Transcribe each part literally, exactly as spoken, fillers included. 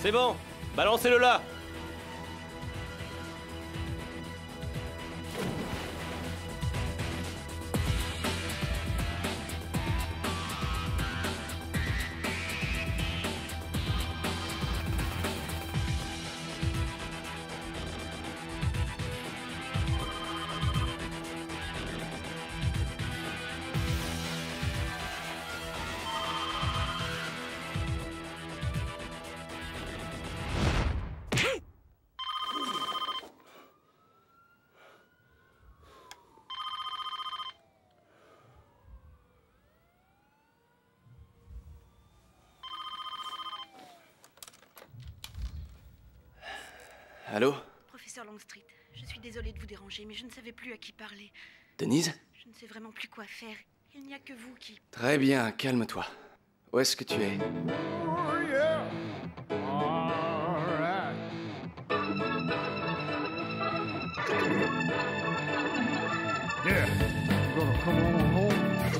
C'est bon, balancez-le là. Allô? Professeur Longstreet, je suis désolée de vous déranger, mais je ne savais plus à qui parler. Denise? Je ne sais vraiment plus quoi faire. Il n'y a que vous qui... Très bien, calme-toi. Où est-ce que tu es? Oh yeah. All right. Yeah. You gonna come on home?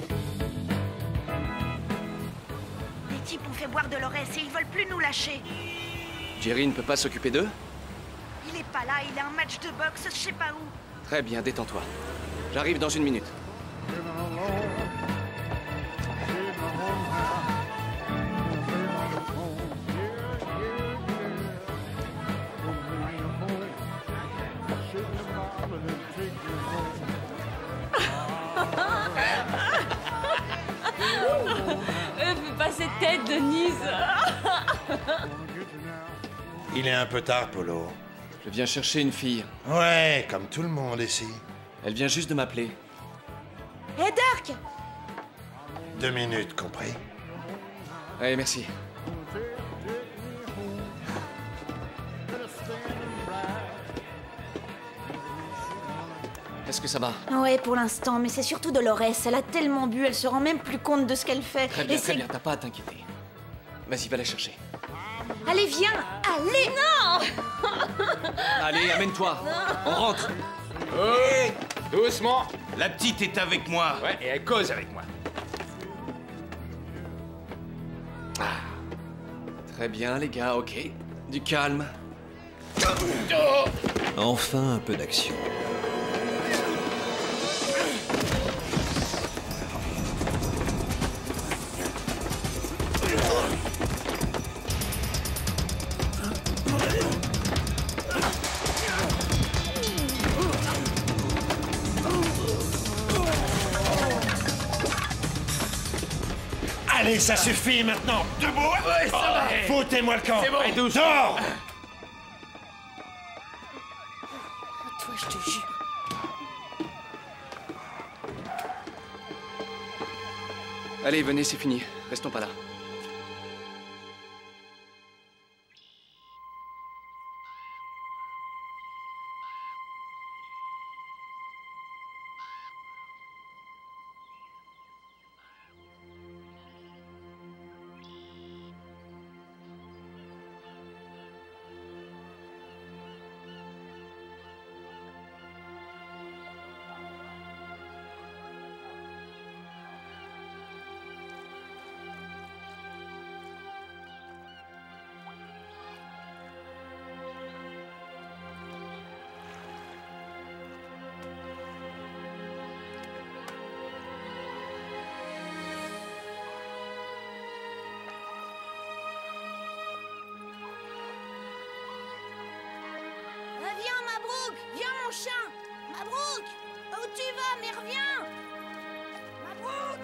Les types ont fait boire de l'O R S et ils veulent plus nous lâcher. Jerry ne peut pas s'occuper d'eux? Il est pas là, il a un match de boxe, je sais pas où. Très bien, détends-toi. J'arrive dans une minute. Living alone. Sitting at home now. Sitting at home. Yeah, yeah, yeah. Gonna bring you home. Sitting in Marvin and take you home. Euh, fais pas cette tête, Denise. Il est un peu tard, Polo. Je viens chercher une fille. Ouais, comme tout le monde ici. Elle vient juste de m'appeler. Hé, hey, Dirk! Deux minutes, compris? Allez, merci. Est-ce que ça va? Ouais, pour l'instant, mais c'est surtout de l'O R S. Elle a tellement bu, elle se rend même plus compte de ce qu'elle fait. Très bien, Et très c'est- bien, t'as pas à t'inquiéter. Vas-y, va la chercher. Allez, viens! Allez! Non! Allez, amène-toi. On rentre. Hé, doucement. La petite est avec moi. Ouais, et elle cause avec moi. Très bien, les gars, ok. Du calme. Enfin un peu d'action. Allez, ça suffit maintenant. Debout. Ouais, ça va. Foutez-moi le camp. C'est bon. Et douce. Dehors. Toi, je te jure. Allez, venez, c'est fini. Restons pas là. Viens, Mabrouk! Viens, mon chien! Mabrouk! Où tu vas? Mais reviens! Mabrouk!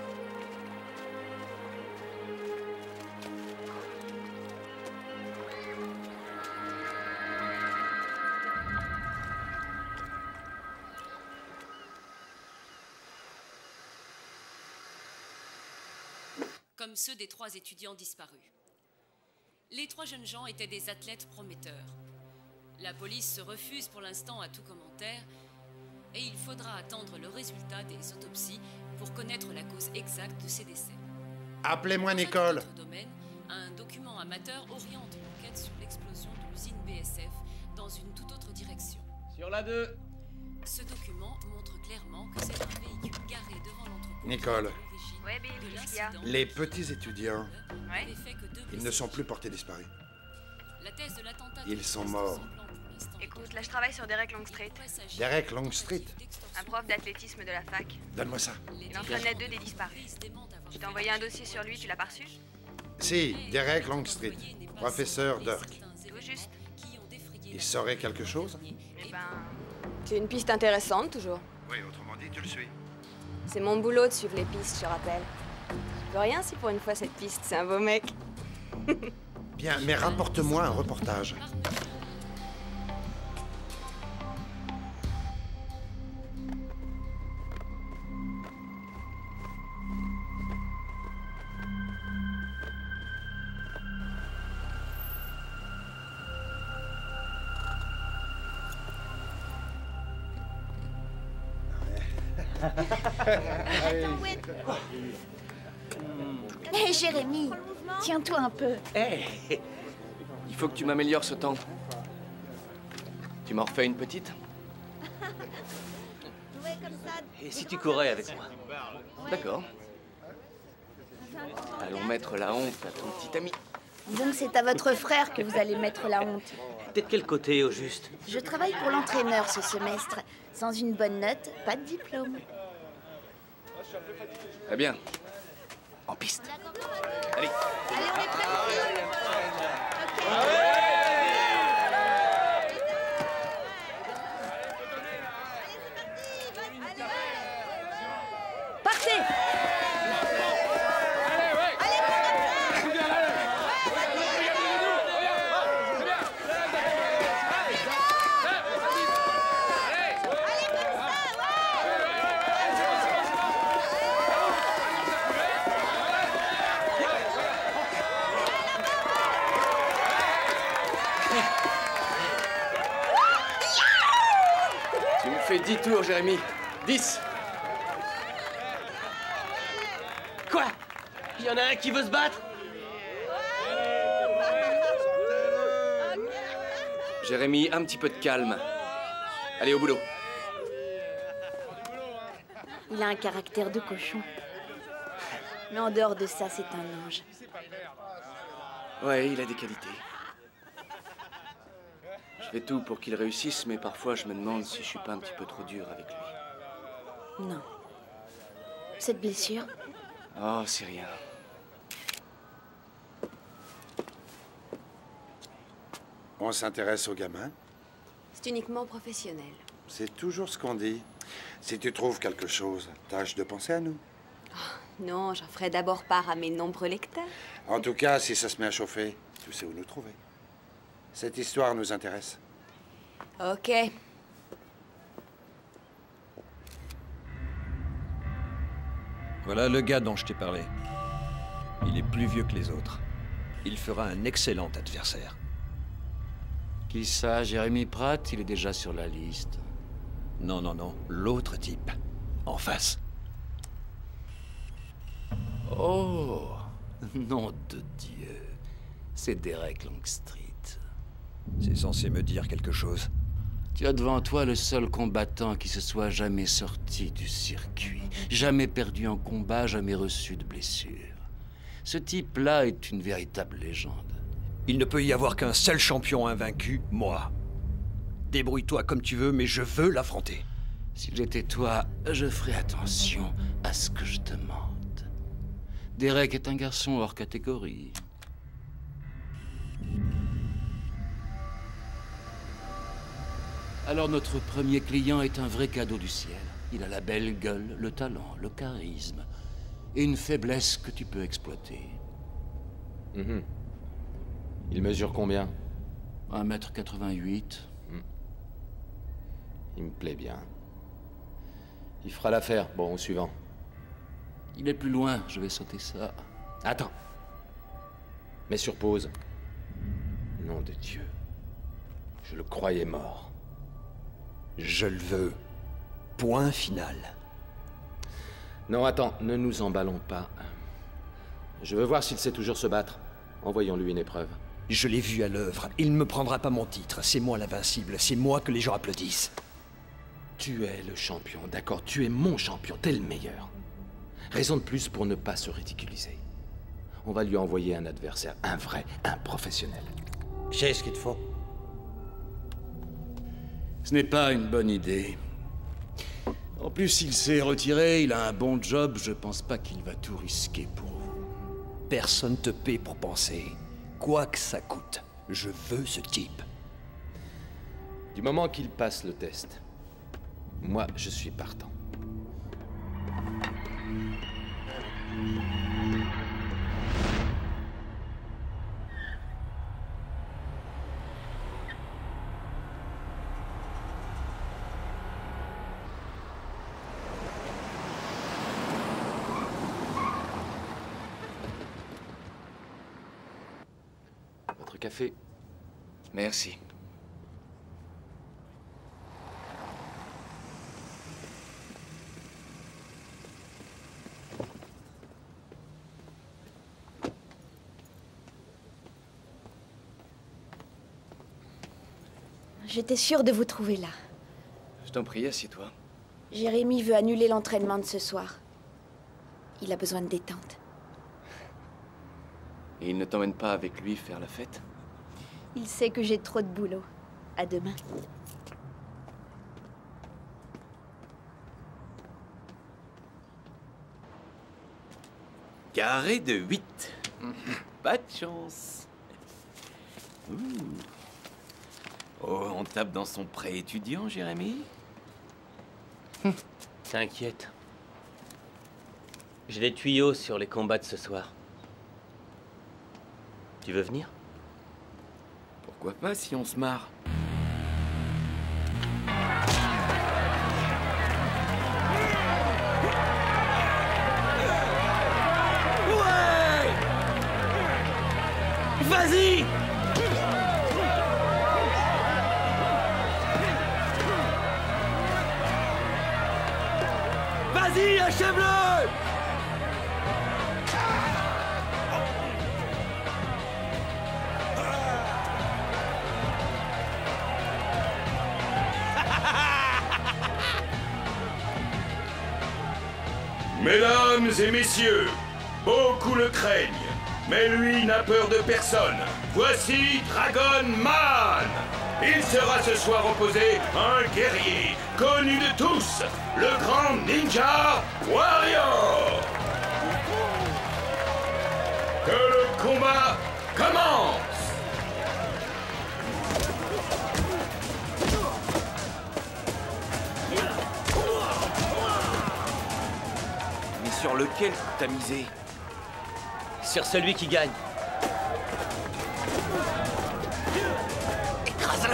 Comme ceux des trois étudiants disparus. Les trois jeunes gens étaient des athlètes prometteurs. La police se refuse pour l'instant à tout commentaire et il faudra attendre le résultat des autopsies pour connaître la cause exacte de ces décès. Appelez-moi Dans un Nicole. autre domaine, un document amateur oriente l'enquête sur l'explosion de l'usine B S F dans une toute autre direction. Sur la deux. Ce document montre clairement que c'est un véhicule garé devant l'entrepôt. Nicole. qui est à l'origine Ouais, Bill, de qu'est-ce qu'il y a? l'incident Les petits étudiants, qui avait fait que deux ils ne blessés sont plus portés disparus. La thèse de l'attentat... Ils sont morts. Écoute, là je travaille sur Derek Longstreet, Derek Longstreet. un prof d'athlétisme de la fac. Donne-moi ça. Il entraînait deux des disparus. Je t'ai envoyé un dossier sur lui, tu l'as pas reçu? Si, Derek Longstreet, professeur Dirk. Tout juste. Il saurait quelque chose? Eh ben... C'est une piste intéressante, toujours. Oui, autrement dit, tu le suis. C'est mon boulot de suivre les pistes, je rappelle. Je peux rien si pour une fois cette piste, c'est un beau mec. Bien, mais rapporte-moi un reportage. Hé, Jérémy, tiens-toi un peu. Hé Il faut que tu m'améliores ce temps. Tu m'en refais une petite? Ouais, comme ça. Et si tu courais avec moi? D'accord. Allons mettre la honte à ton petit ami. Donc c'est à votre frère que vous allez mettre la honte. T'es de quel côté, au juste? Je travaille pour l'entraîneur ce semestre. Sans une bonne note, pas de diplôme. Très bien. En piste. Allez. Allez, on est prêts. Partez. Tu me fais dix tours, Jérémy. dix. Quoi? Il y en a un qui veut se battre? Jérémy, un petit peu de calme. Allez, au boulot. Il a un caractère de cochon. Mais en dehors de ça, c'est un ange. Ouais, il a des qualités. Je fais tout pour qu'il réussisse, mais parfois je me demande si je suis pas un petit peu trop dur avec lui. Non. Cette blessure, Oh, c'est rien. On s'intéresse aux gamins? C'est uniquement professionnel. C'est toujours ce qu'on dit. Si tu trouves quelque chose, tâche de penser à nous. Non, j'en ferai d'abord part à mes nombreux lecteurs. En tout cas, si ça se met à chauffer, tu sais où nous trouver. Cette histoire nous intéresse. Ok. Voilà le gars dont je t'ai parlé. Il est plus vieux que les autres. Il fera un excellent adversaire. Qui ça, Jérémy Pratt? Il est déjà sur la liste. Non, non, non. L'autre type. En face. Oh, nom de Dieu. C'est Derek Longstreet. C'est censé me dire quelque chose. Tu as devant toi le seul combattant qui se soit jamais sorti du circuit, jamais perdu en combat, jamais reçu de blessure. Ce type-là est une véritable légende. Il ne peut y avoir qu'un seul champion invaincu, moi. Débrouille-toi comme tu veux, mais je veux l'affronter. Si j'étais toi, je ferais attention à ce que je demande. Derek est un garçon hors catégorie. Alors notre premier client est un vrai cadeau du ciel. Il a la belle gueule, le talent, le charisme et une faiblesse que tu peux exploiter. Mmh. Il mesure combien? un mètre quatre-vingt-huit. Mmh. Il me plaît bien. Il fera l'affaire. Bon, au suivant. Il est plus loin, je vais sauter ça. Attends. Mets sur pause. Nom de Dieu. Je le croyais mort. Je le veux. Point final. Non, attends, ne nous emballons pas. Je veux voir s'il sait toujours se battre. Envoyons-lui une épreuve. Je l'ai vu à l'œuvre. Il ne me prendra pas mon titre. C'est moi l'invincible. C'est moi que les gens applaudissent. Tu es le champion, d'accord? Tu es mon champion. T'es le meilleur. Raison de plus pour ne pas se ridiculiser. On va lui envoyer un adversaire, un vrai, un professionnel. J'ai ce qu'il te faut. Ce n'est pas une bonne idée. En plus, s'il s'est retiré, il a un bon job, je pense pas qu'il va tout risquer pour vous. Personne te paie pour penser. Quoi que ça coûte, je veux ce type. Du moment qu'il passe le test, moi, je suis partant. Votre café. Merci. J'étais sûre de vous trouver là. Je t'en prie, assieds-toi. Jérémy veut annuler l'entraînement de ce soir. Il a besoin de détente. Et il ne t'emmène pas avec lui faire la fête? Il sait que j'ai trop de boulot. À demain. Carré de huit. Pas de chance. Ouh. Oh, on tape dans son prêt étudiant, Jérémy? T'inquiète. J'ai des tuyaux sur les combats de ce soir. Tu veux venir? Pourquoi pas si on se marre? Ouais! Vas-y! Vas-y, achève-le! Mesdames et messieurs, beaucoup le craignent, mais lui n'a peur de personne. Voici Dragon Man. Il sera ce soir opposé à un guerrier connu de tous, le grand Ninja Warrior. Que le combat commence. Mais sur lequel t'as misé? Sur celui qui gagne. Écrase-le!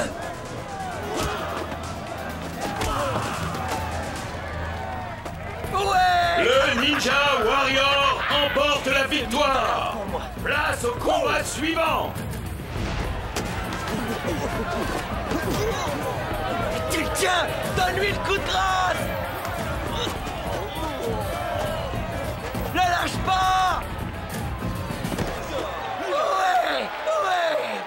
Ouais! Le Ninja Warrior emporte la victoire. Place au combat suivant. Tu le tiens! Donne-lui le coup de grâce! Ne lâche pas! Ouais! Ouais!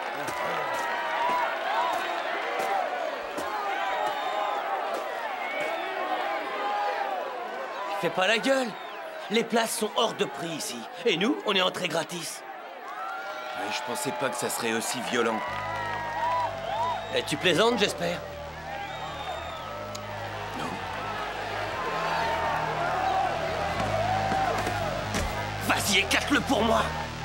Fais pas la gueule! Les places sont hors de prix ici. Et nous, on est entrés gratis. Ouais, je pensais pas que ça serait aussi violent. Et tu plaisantes, j'espère? Non. Vas-y, éclate-le pour moi!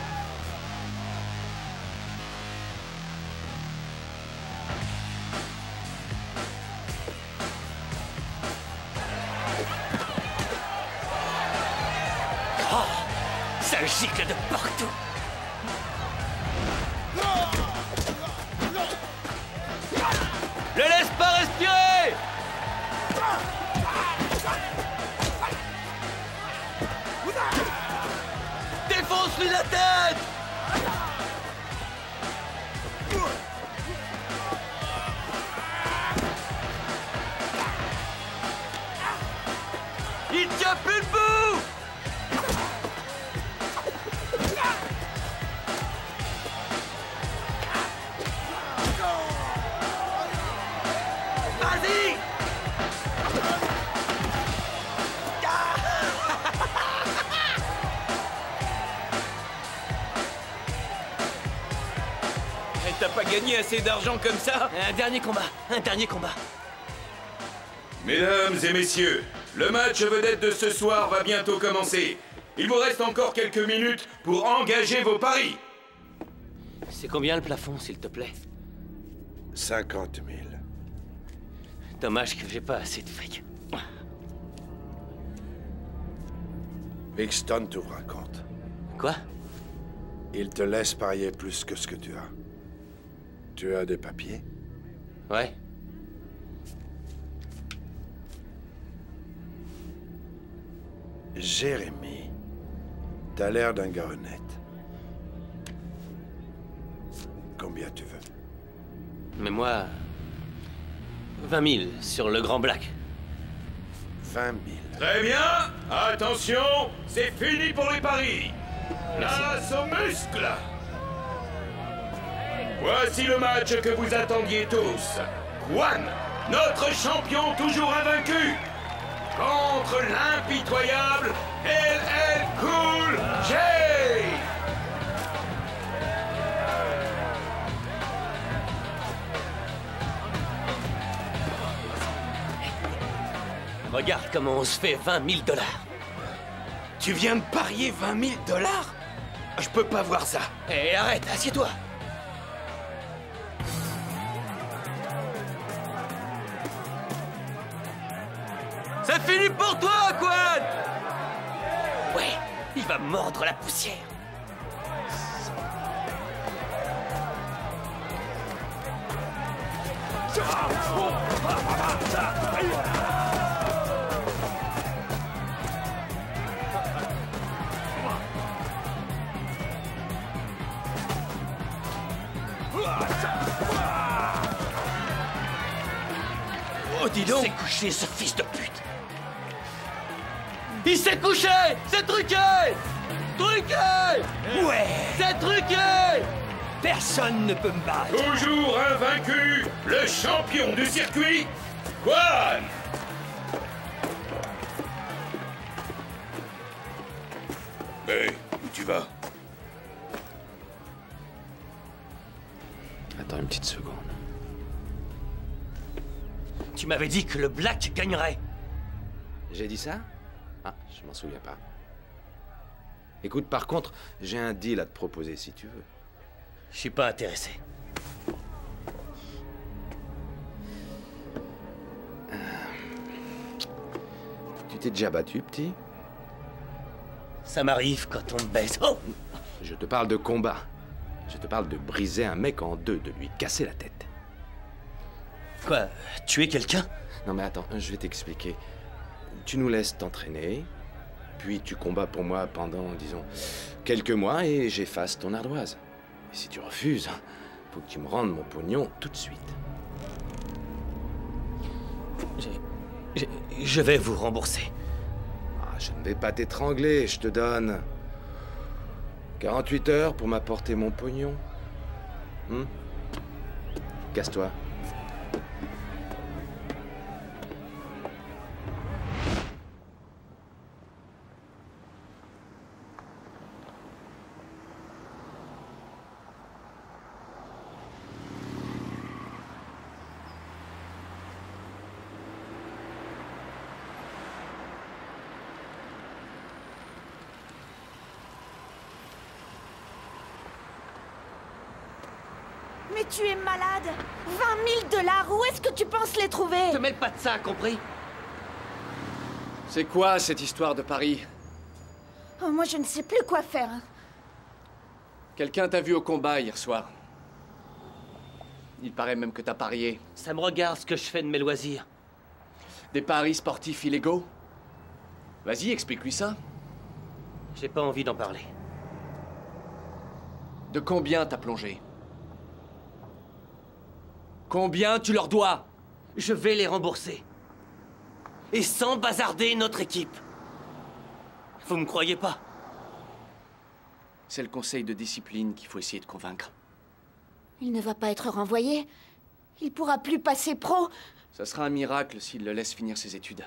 Oh, ça gicle de partout! Le laisse pas respirer! Défonce-lui la tête! Il tient plus debout! Vas-y! Et t'as pas gagné assez d'argent comme ça. Un dernier combat, un dernier combat. Mesdames et messieurs, le match vedette de ce soir va bientôt commencer. Il vous reste encore quelques minutes pour engager vos paris. C'est combien le plafond, s'il te plaît? cinquante mille. Dommage que j'ai pas assez de fric. Bixton t'ouvre un compte. Quoi? Il te laisse parier plus que ce que tu as. Tu as des papiers? Ouais. Jérémy, t'as l'air d'un gars honnête. Combien tu veux? Mais moi... vingt mille sur le Grand Black. vingt mille. Très bien. Attention, c'est fini pour les paris. Place aux muscles. Voici le match que vous attendiez tous. Juan, notre champion toujours invaincu, contre l'impitoyable L L Cool J. Regarde comment on se fait vingt mille dollars. Tu viens de parier vingt mille dollars? Je peux pas voir ça. Hé, arrête, assieds-toi. C'est fini pour toi, Quan. Ouais, il va mordre la poussière. Oh, dis donc! Il s'est couché, ce fils de pute! Il s'est couché! C'est truqué! Truqué! Ouais! C'est truqué! Personne ne peut me battre! Toujours invaincu, le champion du circuit, Juan! Hé, où tu vas? Attends une petite seconde. Tu m'avais dit que le Black gagnerait. J'ai dit ça? Ah, je m'en souviens pas. Écoute, par contre, j'ai un deal à te proposer si tu veux. Je suis pas intéressé. Euh... Tu t'es déjà battu, petit? Ça m'arrive quand on me baise. Oh! Je te parle de combat. Je te parle de briser un mec en deux, de lui casser la tête. Quoi? Tuer quelqu'un? Non mais attends, je vais t'expliquer. Tu nous laisses t'entraîner, puis tu combats pour moi pendant, disons, quelques mois et j'efface ton ardoise. Et si tu refuses, faut que tu me rendes mon pognon tout de suite. Je, je vais vous rembourser. Ah, je ne vais pas t'étrangler, je te donne quarante-huit heures pour m'apporter mon pognon. Hmm? Casse-toi. Mais tu es malade! vingt mille dollars, où est-ce que tu penses les trouver? Te mêle pas de ça, compris? C'est quoi cette histoire de Paris? Oh, moi je ne sais plus quoi faire. Quelqu'un t'a vu au combat hier soir. Il paraît même que t'as parié. Ça me regarde ce que je fais de mes loisirs. Des paris sportifs illégaux? Vas-y, explique-lui ça. J'ai pas envie d'en parler. De combien t'as plongé? Combien tu leur dois? Je vais les rembourser. Et sans bazarder notre équipe. Vous me croyez pas? C'est le conseil de discipline qu'il faut essayer de convaincre. Il ne va pas être renvoyé. Il pourra plus passer pro. Ça sera un miracle s'il le laisse finir ses études.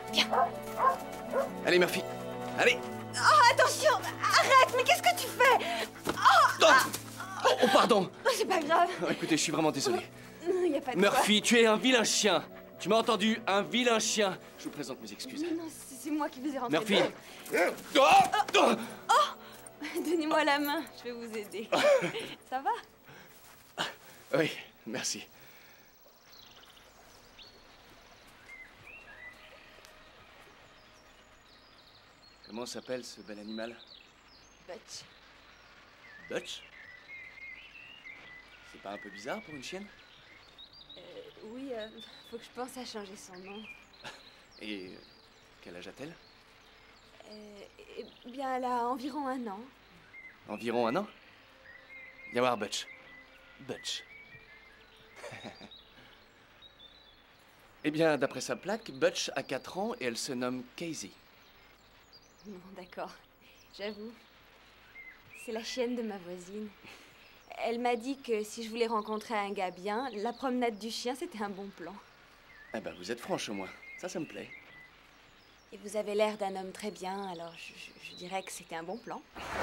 Viens. Allez, Murphy. Allez. Oh, attention. Arrête, mais qu'est-ce que tu fais? Oh, oh, ah. oh pardon. Oh, c'est pas grave. Oh, écoutez, je suis vraiment désolé. Il y a pas de Murphy, tu es un vilain chien. Tu m'as entendu? Un vilain chien. Je vous présente mes excuses. Non, non, c'est moi qui vous ai rentré. Murphy. Oh, oh. Oh. Donnez-moi la main, je vais vous aider. Ça va? Oui, merci. Comment s'appelle ce bel animal? Butch. Butch? C'est pas un peu bizarre pour une chienne? Euh, oui, euh, faut que je pense à changer son nom. Et quel âge a-t-elle? Euh, eh bien, elle a environ un an. Environ un an? Viens voir Butch. Butch. Eh bien, d'après sa plaque, Butch a quatre ans et elle se nomme Casey. Bon, d'accord. J'avoue. C'est la chienne de ma voisine. Elle m'a dit que si je voulais rencontrer un gars bien, la promenade du chien, c'était un bon plan. Eh ben, vous êtes franche au moins. Ça, ça me plaît. Et vous avez l'air d'un homme très bien, alors je, je, je dirais que c'était un bon plan.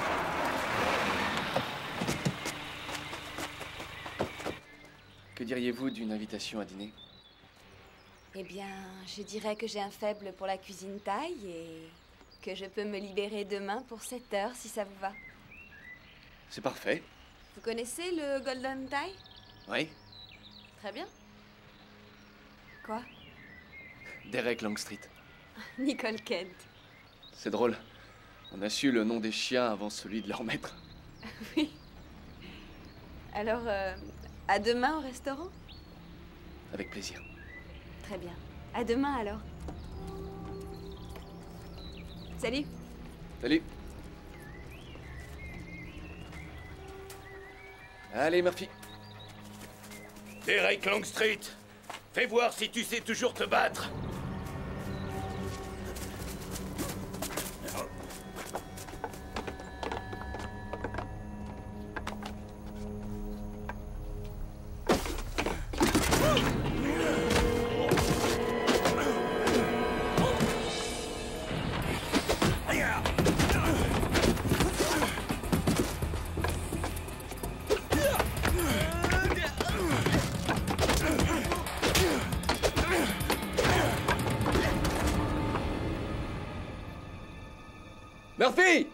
Que diriez-vous d'une invitation à dîner? Eh bien, je dirais que j'ai un faible pour la cuisine thaï et que je peux me libérer demain pour sept heures si ça vous va. C'est parfait. Vous connaissez le Golden Thai? Oui. Très bien. Quoi? Derek Longstreet. Nicole Kent. C'est drôle. On a su le nom des chiens avant celui de leur maître. Oui. Alors, euh, à demain au restaurant? Avec plaisir. Très bien. À demain alors. Salut. Salut. Allez, Murphy. Derek Longstreet, fais voir si tu sais toujours te battre. Murphy!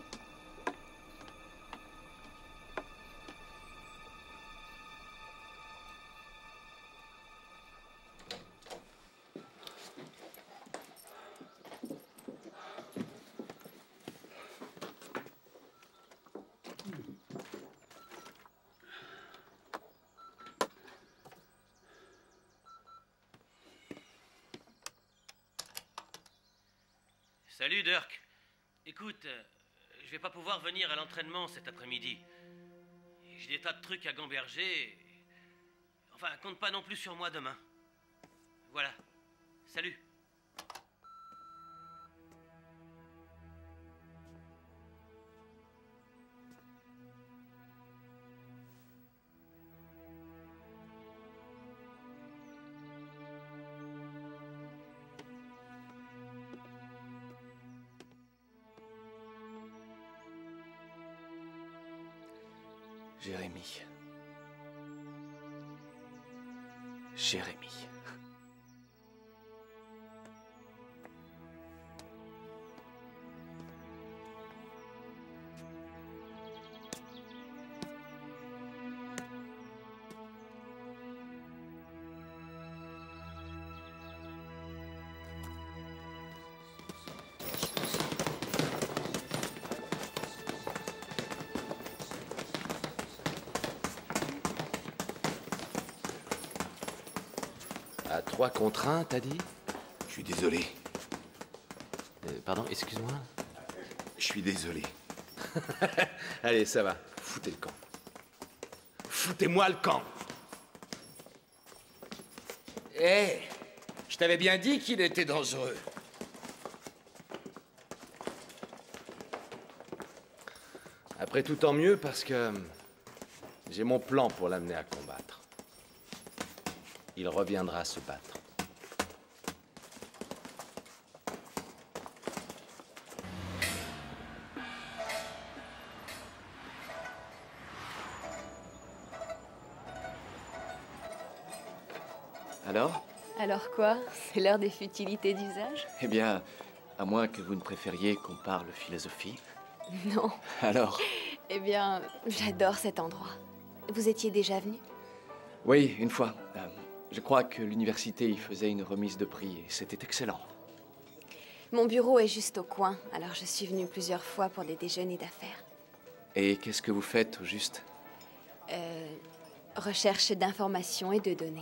Salut Dirk. Écoute, euh, je vais pas pouvoir venir à l'entraînement cet après-midi. J'ai des tas de trucs à gamberger. Et... Enfin, compte pas non plus sur moi demain. Voilà. Salut. Jérémy. Jérémy. À trois contre un, t'as dit? Je suis désolé. Euh, pardon, excuse-moi. Je suis désolé. Allez, ça va. Foutez le camp. Foutez-moi le camp. Hé, hey, je t'avais bien dit qu'il était dangereux. Après tout, tant mieux, parce que j'ai mon plan pour l'amener à combattre. Il reviendra se battre. Alors? Alors quoi? C'est l'heure des futilités d'usage? Eh bien, à moins que vous ne préfériez qu'on parle philosophie. Non. Alors? Eh bien, j'adore cet endroit. Vous étiez déjà venu? Oui, une fois. Euh, je crois que l'université y faisait une remise de prix et c'était excellent. Mon bureau est juste au coin, alors je suis venue plusieurs fois pour des déjeuners d'affaires. Et qu'est-ce que vous faites, au juste? Euh, recherche d'informations et de données.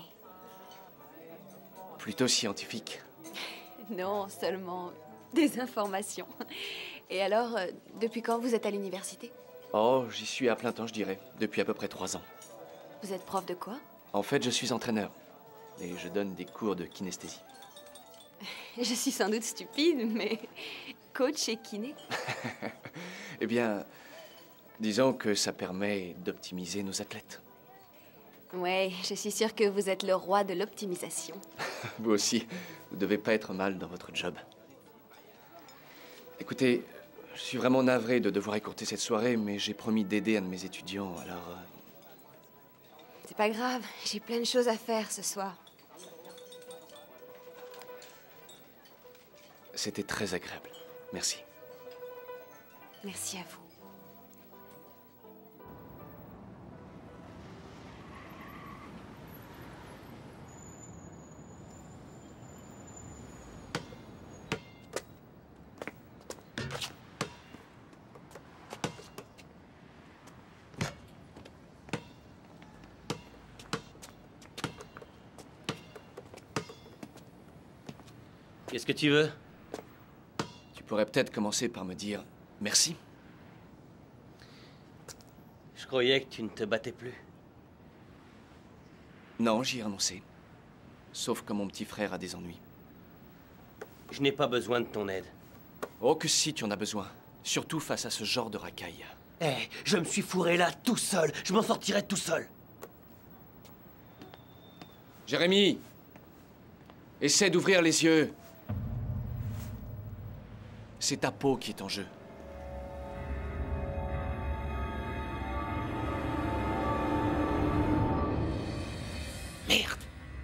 Plutôt scientifique. Non, seulement des informations. Et alors, euh, depuis quand vous êtes à l'université? Oh, j'y suis à plein temps, je dirais, depuis à peu près trois ans. Vous êtes prof de quoi? En fait, je suis entraîneur. Et je donne des cours de kinesthésie. Je suis sans doute stupide, mais coach et kiné? Eh bien, disons que ça permet d'optimiser nos athlètes. Ouais, je suis sûre que vous êtes le roi de l'optimisation. Vous aussi, vous devez pas être mal dans votre job. Écoutez, je suis vraiment navré de devoir écourter cette soirée, mais j'ai promis d'aider un de mes étudiants, alors... Euh... C'est pas grave, j'ai plein de choses à faire ce soir. C'était très agréable. Merci. Merci à vous. Qu'est-ce que tu veux? Tu pourrais peut-être commencer par me dire merci. Je croyais que tu ne te battais plus. Non, j'y ai renoncé. Sauf que mon petit frère a des ennuis. Je n'ai pas besoin de ton aide. Oh que si, tu en as besoin. Surtout face à ce genre de racaille. Eh, je me suis fourré là tout seul. Je m'en sortirai tout seul. Jérémy! Essaie d'ouvrir les yeux. C'est ta peau qui est en jeu. Merde!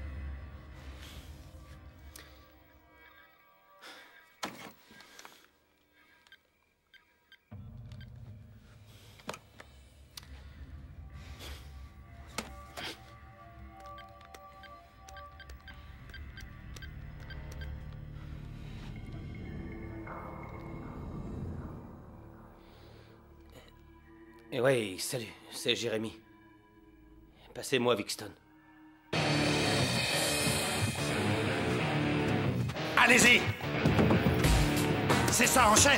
Et ouais, salut, c'est Jérémy. Passez-moi Vixton. Allez-y! C'est ça, enchaîne!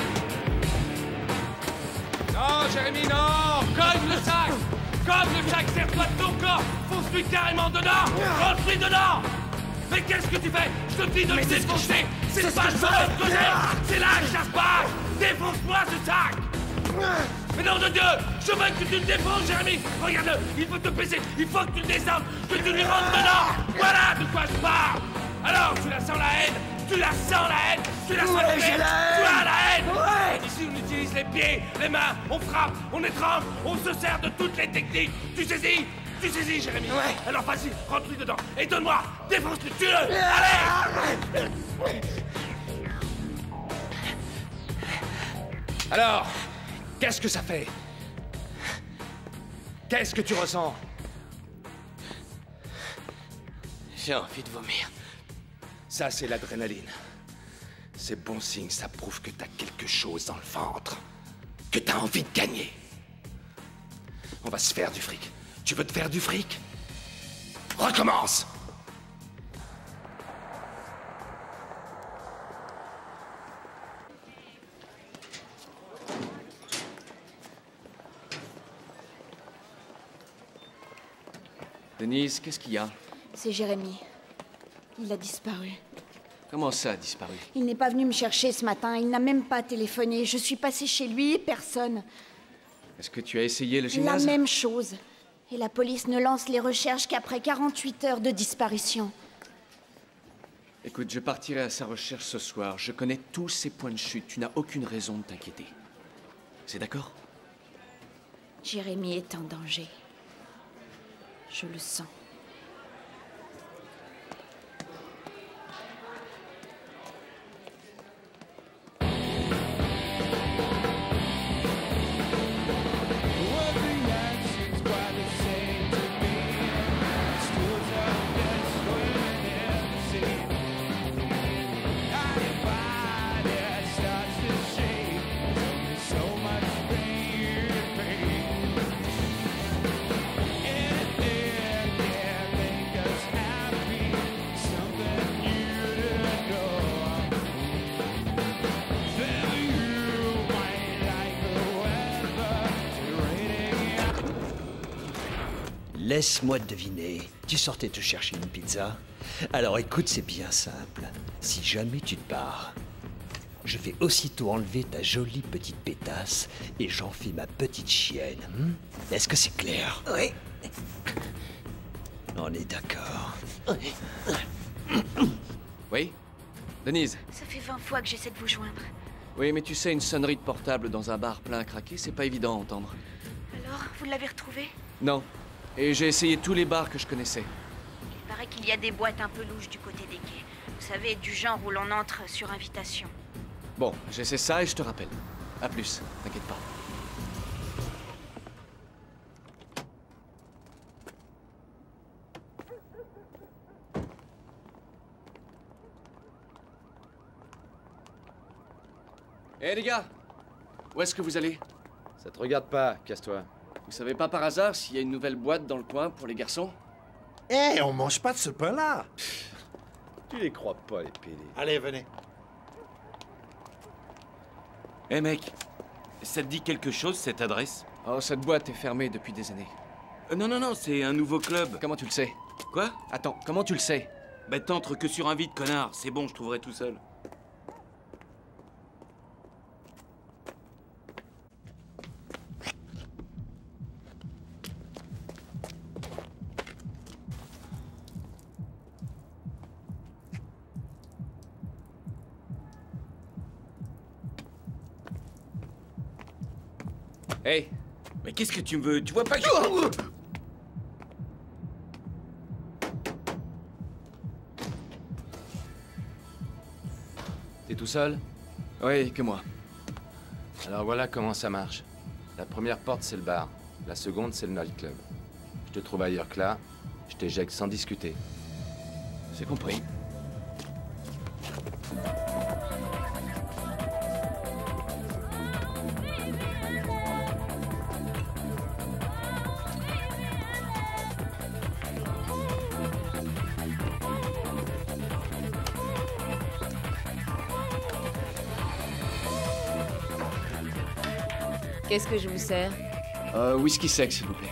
Non, Jérémy, non! Cogne le sac! Cogne le sac, serre-toi de ton corps! Fonce-lui carrément dedans! Rentre-lui dedans! Mais qu'est-ce que tu fais? Je te dis de le défoncer! C'est pas le seul que j'ai! C'est là que ça se passe! Défonce-moi ce sac! Mais nom de Dieu! Je veux que tu le défonces, Jérémy! Regarde-le! Il faut te baisser! Il faut que tu le descendes! Que tu lui rentres dedans! Voilà de quoi je parle! Alors, tu la sens la haine? Tu la sens la haine? Tu la sens Ouais, la haine? j'ai la haine! Tu as la haine? Ouais! Ici, on utilise les pieds, les mains, on frappe, on étrangle, on se sert de toutes les techniques. Tu saisis? Tu saisis, Jérémy? Ouais. Alors vas-y, rentre-lui dedans. Et donne-moi! Défonce-le! Tue-le! Allez! Alors, qu'est-ce que ça fait? Qu'est-ce que tu ressens? J'ai envie de vomir. Ça, c'est l'adrénaline. C'est bon signe, ça prouve que t'as quelque chose dans le ventre. Que t'as envie de gagner. On va se faire du fric. Tu veux te faire du fric? Recommence! Denise, qu'est-ce qu'il y a? C'est Jérémy. Il a disparu. Comment ça a disparu? Il n'est pas venu me chercher ce matin. Il n'a même pas téléphoné. Je suis passée chez lui et personne. Est-ce que tu as essayé le La gymnase? même chose. Et la police ne lance les recherches qu'après quarante-huit heures de disparition. Écoute, je partirai à sa recherche ce soir. Je connais tous ses points de chute. Tu n'as aucune raison de t'inquiéter. C'est d'accord? Jérémy est en danger. Je le sens. Laisse-moi deviner. Tu sortais te chercher une pizza? Alors écoute, c'est bien simple. Si jamais tu te barres, je vais aussitôt enlever ta jolie petite pétasse et j'en fais ma petite chienne. Hmm? Est-ce que c'est clair? Oui. On est d'accord. Oui? Denise? Ça fait vingt fois que j'essaie de vous joindre. Oui, mais tu sais, une sonnerie de portable dans un bar plein à craquer, c'est pas évident à entendre. Alors, vous l'avez retrouvé? Non. Et j'ai essayé tous les bars que je connaissais. Il paraît qu'il y a des boîtes un peu louches du côté des quais. Vous savez, du genre où l'on entre sur invitation. Bon, j'essaie ça et je te rappelle. À plus, t'inquiète pas. Hé hey, les gars! Où est-ce que vous allez? Ça te regarde pas, casse-toi. Vous savez pas par hasard s'il y a une nouvelle boîte dans le coin pour les garçons? Hé, hey, on mange pas de ce pain-là! Tu les crois pas, les pédés. Allez, venez. Hé hey mec, ça te dit quelque chose cette adresse? Oh, cette boîte est fermée depuis des années. Euh, non, non, non, c'est un nouveau club. Comment tu le sais? Quoi? Attends, comment tu le sais? Bah t'entres que sur un vide, connard. C'est bon, je trouverai tout seul. Hey! Mais qu'est-ce que tu me veux? Tu vois pas que je... T'es tout seul? Oui, que moi. Alors voilà comment ça marche. La première porte, c'est le bar. La seconde, c'est le nightclub. Je te trouve ailleurs que là, je t'éjecte sans discuter. C'est compris. Qu'est-ce que je vous sers? Euh, whisky sec, s'il vous plaît.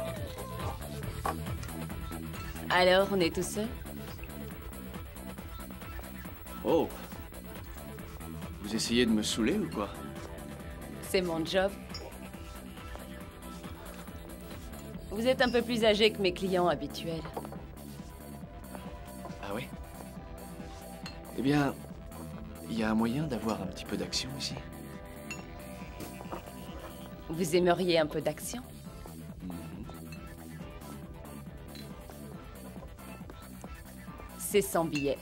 Alors, on est tout seul? Oh. Vous essayez de me saouler ou quoi? C'est mon job. Vous êtes un peu plus âgé que mes clients habituels. Ah oui? Eh bien, il y a un moyen d'avoir un petit peu d'action ici. Vous aimeriez un peu d'action? C'est sans billet.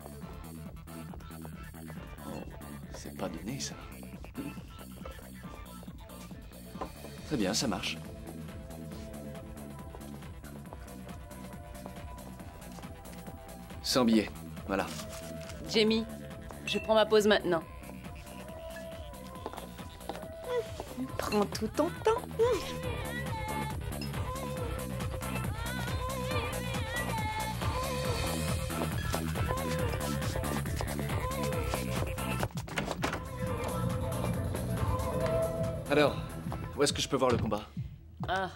Oh, c'est pas donné, ça. Très bien, ça marche. Sans billet, voilà. Jamie, je prends ma pause maintenant. Prends tout ton temps. Alors, où est-ce que je peux voir le combat? Ah.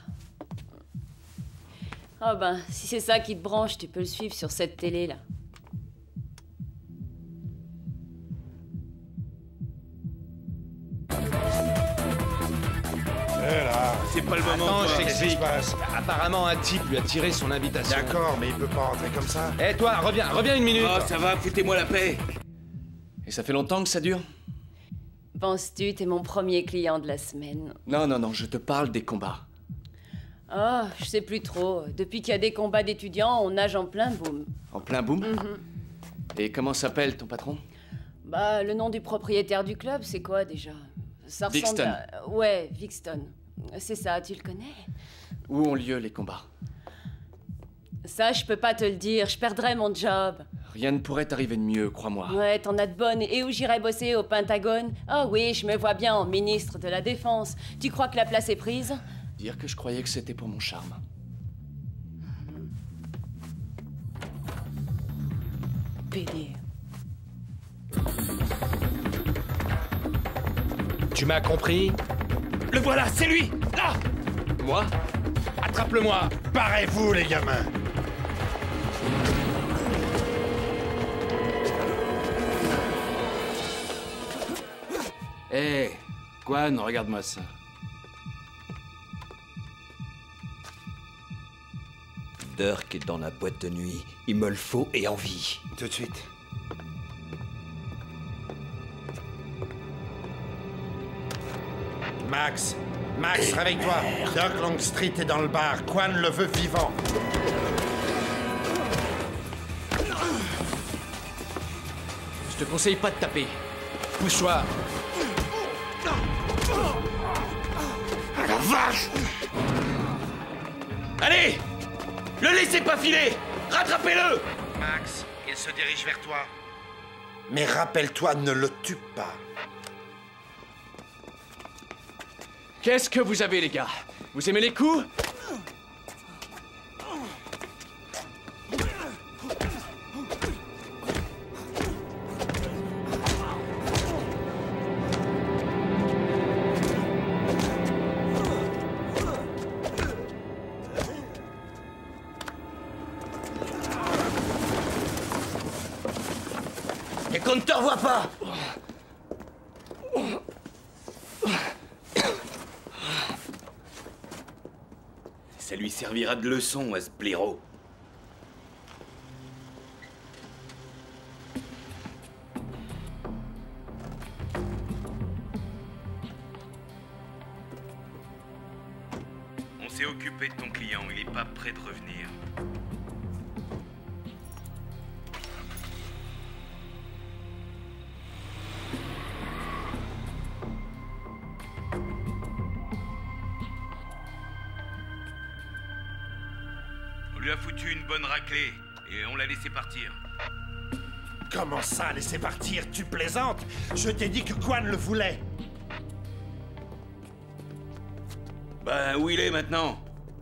Oh ben, si c'est ça qui te branche, tu peux le suivre sur cette télé-là. C'est pas le moment. Attends, quoi. je Qu'est-ce qui se t'explique. passe? Apparemment, un type lui a tiré son invitation. D'accord, mais il peut pas rentrer comme ça. Eh, toi, reviens, reviens une minute. Oh, ça va, foutez-moi la paix. Et ça fait longtemps que ça dure? Penses-tu, t'es mon premier client de la semaine? Non, non, non, je te parle des combats. Oh, je sais plus trop. Depuis qu'il y a des combats d'étudiants, on nage en plein boom. En plein boom? Mhm. Et comment s'appelle ton patron? Bah, le nom du propriétaire du club, c'est quoi déjà? Ça ressemble Vixton. à... Ouais, Vixton. C'est ça, tu le connais? Où ont lieu les combats? Ça, je peux pas te le dire, je perdrais mon job. Rien ne pourrait t'arriver de mieux, crois-moi. Ouais, t'en as de bonnes. Et où j'irais bosser? Au Pentagone? Ah oui, je me vois bien en ministre de la Défense. Tu crois que la place est prise? Dire que je croyais que c'était pour mon charme. P D. Tu m'as compris? Le voilà, c'est lui! Là! Moi? Attrape-le-moi! Barrez-vous, les gamins! Hé, hey, Quan, regarde-moi ça. Dirk est dans la boîte de nuit. Il me le faut et en vie. Tout de suite. Max! Max, réveille-toi! Dirk Longstreet est dans le bar. Quan le veut vivant. Je te conseille pas de taper. Pousse-toi! Ah la vache! Allez! Le laissez pas filer! Rattrapez-le! Max, il se dirige vers toi. Mais rappelle-toi, ne le tue pas. Qu'est-ce que vous avez, les gars? Vous aimez les coups? Et qu'on ne te revoie pas! Ça lui servira de leçon à ce blaireau. On s'est occupé de ton client, il est pas prêt de revenir. On lui a foutu une bonne raclée et on l'a laissé partir. Comment ça, laisser partir? Tu plaisantes? Je t'ai dit que Quan le voulait. Ben, où il est maintenant?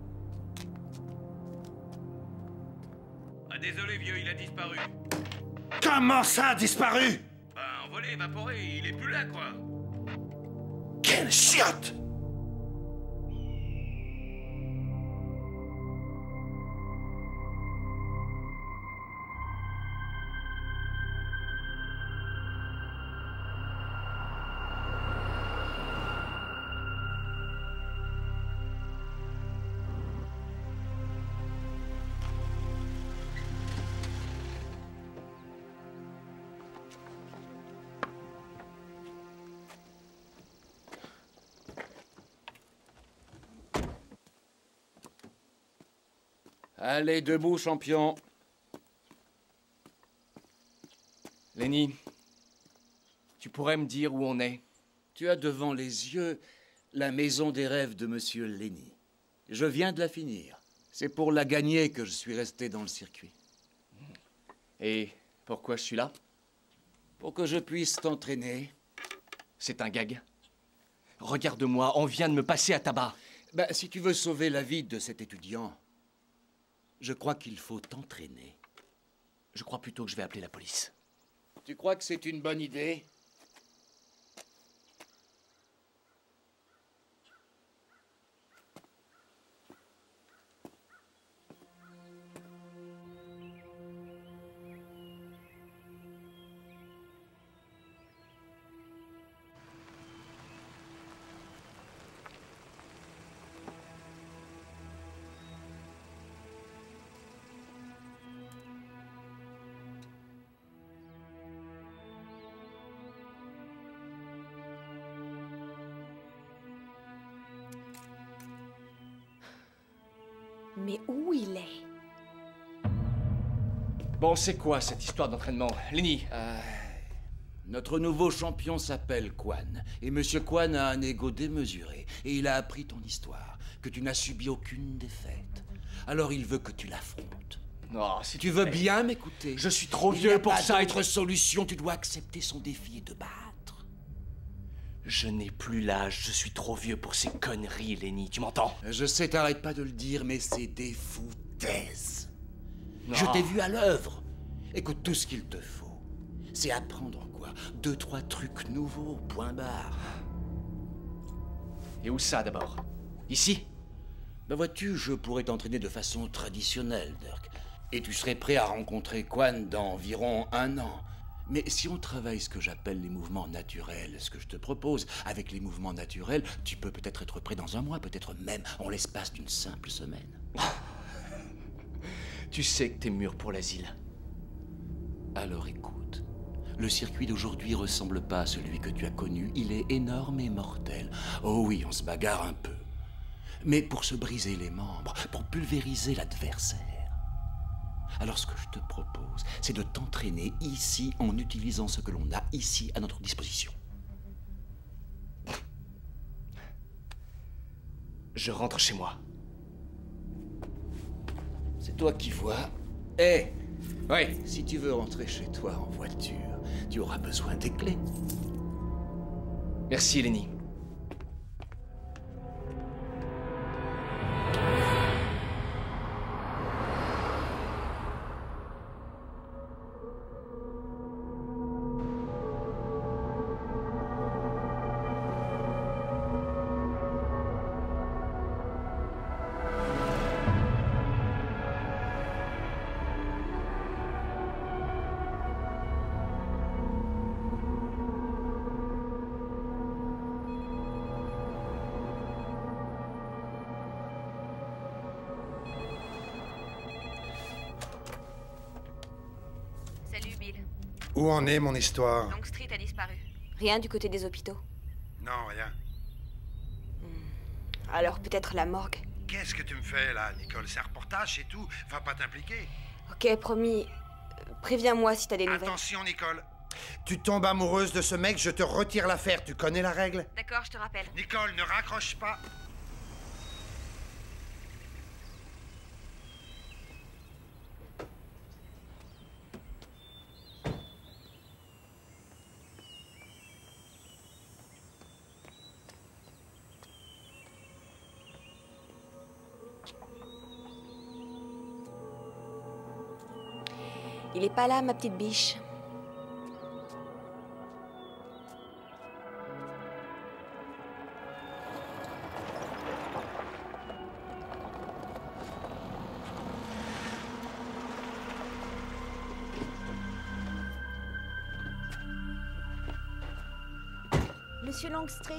Ah désolé vieux, il a disparu. Comment ça a disparu? Ben envolé, évaporé, il est plus là quoi. Quelle chiotte! Allez, debout, champion. Lenny, tu pourrais me dire où on est? Tu as devant les yeux la maison des rêves de Monsieur Lenny. Je viens de la finir. C'est pour la gagner que je suis resté dans le circuit. Et pourquoi je suis là? Pour que je puisse t'entraîner. C'est un gag. Regarde-moi, on vient de me passer à tabac. Ben, si tu veux sauver la vie de cet étudiant, je crois qu'il faut t'entraîner. Je crois plutôt que je vais appeler la police. Tu crois que c'est une bonne idée? Mais où il est? Bon, c'est quoi cette histoire d'entraînement? Lenny euh, Notre nouveau champion s'appelle Quan. Et Monsieur Quan a un ego démesuré. Et il a appris ton histoire, que tu n'as subi aucune défaite. Alors il veut que tu l'affrontes. Non, si tu veux bien m'écouter. Je suis trop vieux pour ça. Il n'y a pas d'autre solution. Tu dois accepter son défi et te battre. Je n'ai plus l'âge. Je suis trop vieux pour ces conneries, Lenny. Tu m'entends? Je sais, t'arrêtes pas de le dire, mais c'est des foutaises. Non. Je t'ai vu à l'œuvre. Écoute, tout ce qu'il te faut, c'est apprendre quoi? Deux, trois trucs nouveaux, point barre. Et où ça, d'abord? Ici? Ben vois-tu, je pourrais t'entraîner de façon traditionnelle, Dirk. Et tu serais prêt à rencontrer Quan dans environ un an. Mais si on travaille ce que j'appelle les mouvements naturels, ce que je te propose, avec les mouvements naturels, tu peux peut-être être prêt dans un mois, peut-être même en l'espace d'une simple semaine. Tu sais que t'es mûr pour l'asile. Alors écoute, le circuit d'aujourd'hui ressemble pas à celui que tu as connu. Il est énorme et mortel. Oh oui, on se bagarre un peu. Mais pour se briser les membres, pour pulvériser l'adversaire. Alors ce que je te propose, c'est de t'entraîner ici en utilisant ce que l'on a ici à notre disposition. Je rentre chez moi. C'est toi qui vois. Eh hey, ouais, si tu veux rentrer chez toi en voiture, tu auras besoin des clés. Merci, Lenny. Où en est mon histoire? Longstreet a disparu. Rien du côté des hôpitaux. Non, rien. Alors peut-être la morgue. Qu'est-ce que tu me fais là, Nicole? C'est un reportage, c'est tout. Va pas t'impliquer. Ok, promis. Préviens-moi si t'as des nouvelles. Attention, Nicole. Tu tombes amoureuse de ce mec, je te retire l'affaire. Tu connais la règle? D'accord, je te rappelle. Nicole, ne raccroche pas. Il est pas là, ma petite biche. Monsieur Longstreet,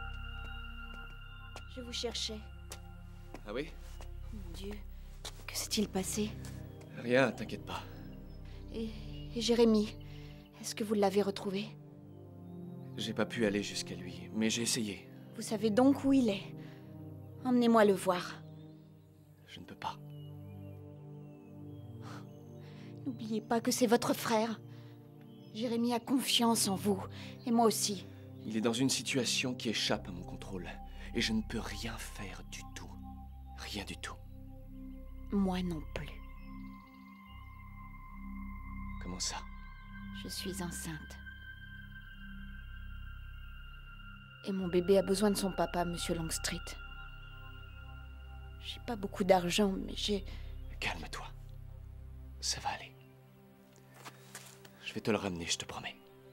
je vous cherchais. Ah oui? Mon Dieu, que s'est-il passé? Rien, t'inquiète pas. Et, et Jérémy, est-ce que vous l'avez retrouvé? J'ai pas pu aller jusqu'à lui, mais j'ai essayé. Vous savez donc où il est? Emmenez-moi le voir. Je ne peux pas. N'oubliez pas que c'est votre frère. Jérémy a confiance en vous, et moi aussi. Il est dans une situation qui échappe à mon contrôle, et je ne peux rien faire du tout. Rien du tout. Moi non plus. Comment ça? Je suis enceinte. Et mon bébé a besoin de son papa, Monsieur Longstreet. J'ai pas beaucoup d'argent, mais j'ai... Calme-toi. Ça va aller. Je vais te le ramener, je te promets.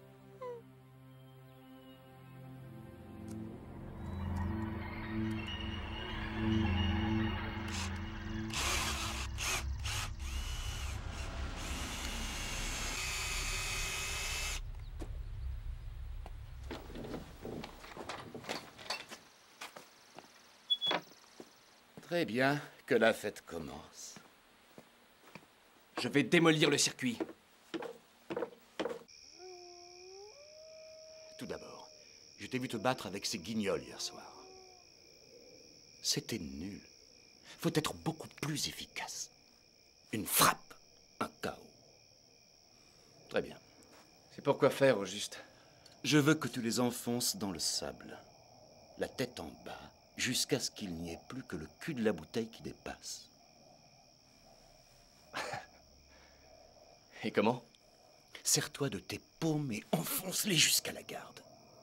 Très bien, que la fête commence. Je vais démolir le circuit. Tout d'abord, je t'ai vu te battre avec ces guignols hier soir. C'était nul. Faut être beaucoup plus efficace. Une frappe, un K O. Très bien. C'est pour quoi faire, au juste? Je veux que tu les enfonces dans le sable, la tête en bas, jusqu'à ce qu'il n'y ait plus que le cul de la bouteille qui dépasse. Et comment? Serre-toi de tes paumes et enfonce-les jusqu'à la garde.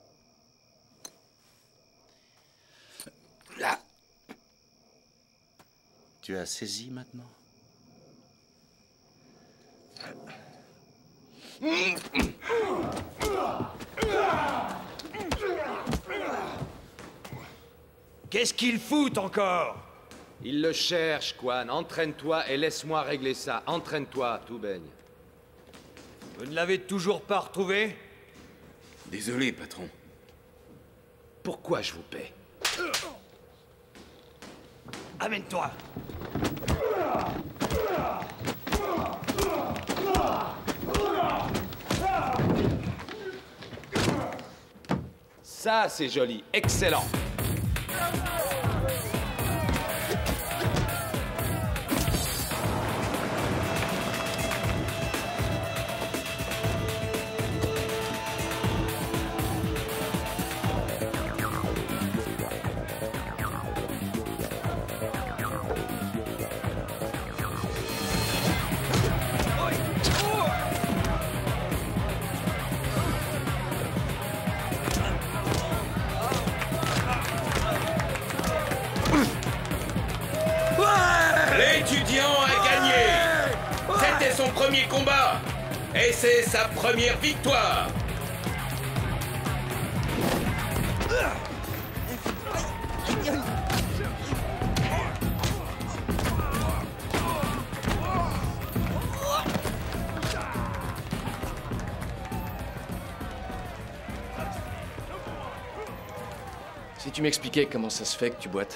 Là. Tu as saisi maintenant? Qu'est-ce qu'ils foutent encore? Il le cherche, Quan. Entraîne-toi et laisse-moi régler ça. Entraîne-toi, tout baigne. Vous ne l'avez toujours pas retrouvé? Désolé, patron. Pourquoi je vous paie? Amène-toi. Ça, c'est joli. Excellent. L'étudiant a gagné. C'était son premier combat. Et c'est sa première victoire. Si tu m'expliquais comment ça se fait que tu boites.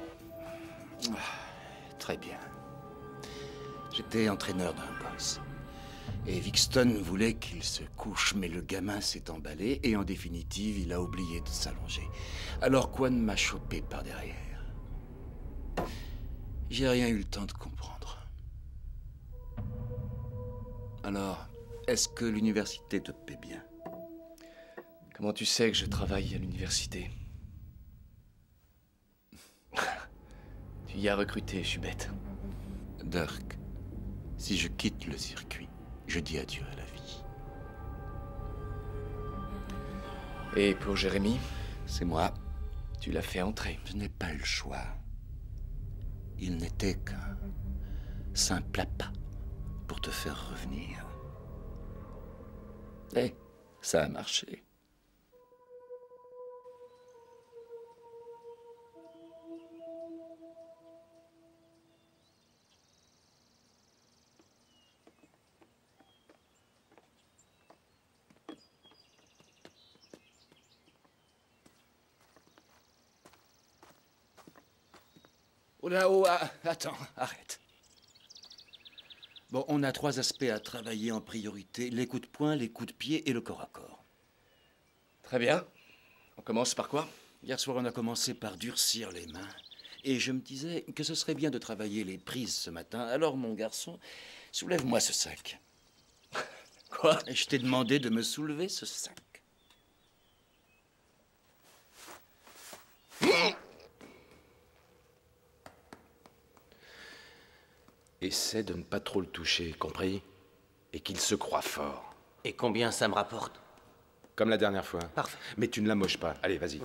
Très bien. J'étais entraîneur d'un boss. Et Vixton voulait qu'il se couche, mais le gamin s'est emballé et en définitive, il a oublié de s'allonger. Alors Quan m'a chopé par derrière. J'ai rien eu le temps de comprendre. Alors, est-ce que l'université te paie bien? Comment tu sais que je travaille à l'université? Tu y as recruté, je suis bête. Dirk, si je quitte le circuit, je dis adieu à la vie. Et pour Jérémy? C'est moi. Tu l'as fait entrer. Je n'ai pas le choix. Il n'était qu'un simple appât pour te faire revenir. Et ça a marché. Oh là, oh, ah, attends, arrête. Bon, on a trois aspects à travailler en priorité. Les coups de poing, les coups de pied et le corps à corps. Très bien. On commence par quoi? Hier soir, on a commencé par durcir les mains. Et je me disais que ce serait bien de travailler les prises ce matin. Alors, mon garçon, soulève-moi ce sac. Quoi? Et je t'ai demandé de me soulever ce sac. Essaie de ne pas trop le toucher, compris? Et qu'il se croit fort. Et combien ça me rapporte? Comme la dernière fois. Parfait. Mais tu ne la moches pas. Allez, vas-y.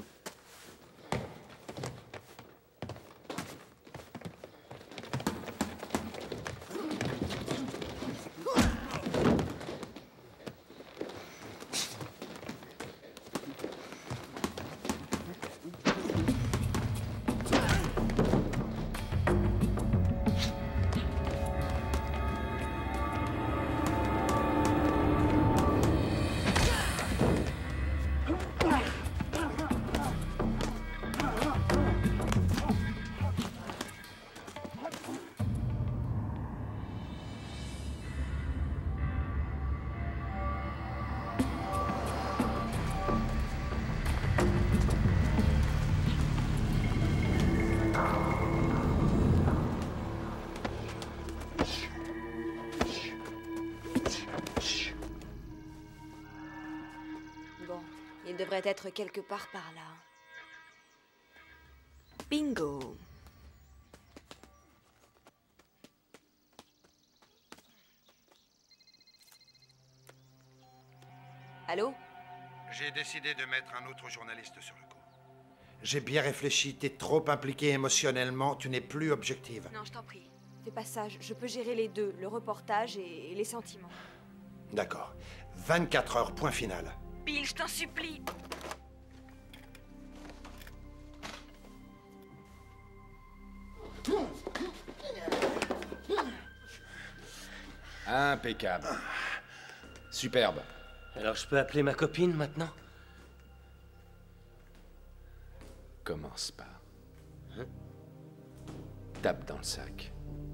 Il devrait être quelque part par là. Bingo! Allô? J'ai décidé de mettre un autre journaliste sur le coup. J'ai bien réfléchi, t'es trop impliqué émotionnellement, tu n'es plus objective. Non, je t'en prie. Fais pas ça, je je peux gérer les deux, le reportage et les sentiments. D'accord. vingt-quatre heures, point final. Bill, je t'en supplie! Impeccable. Superbe. Alors je peux appeler ma copine maintenant? Commence pas. Hein? Tape dans le sac.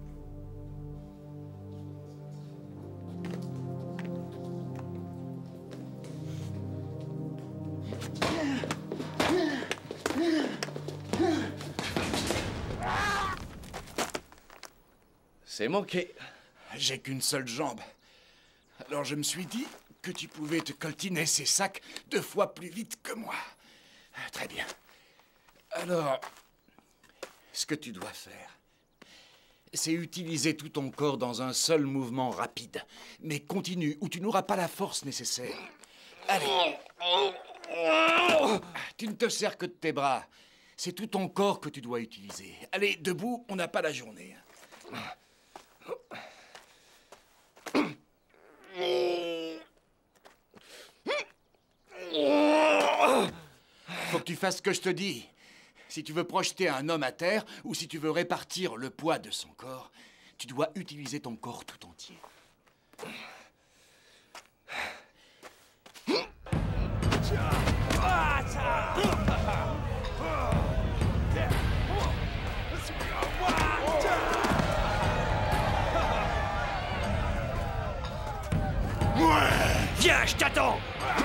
C'est manqué. J'ai qu'une seule jambe. Alors je me suis dit que tu pouvais te coltiner ces sacs deux fois plus vite que moi. Très bien. Alors, ce que tu dois faire, c'est utiliser tout ton corps dans un seul mouvement rapide. Mais continue, ou tu n'auras pas la force nécessaire. Allez. Tu ne te sers que de tes bras. C'est tout ton corps que tu dois utiliser. Allez, debout, on n'a pas la journée. Faut que tu fasses ce que je te dis. Si tu veux projeter un homme à terre, ou si tu veux répartir le poids de son corps, tu dois utiliser ton corps tout entier. Viens, je t'attends!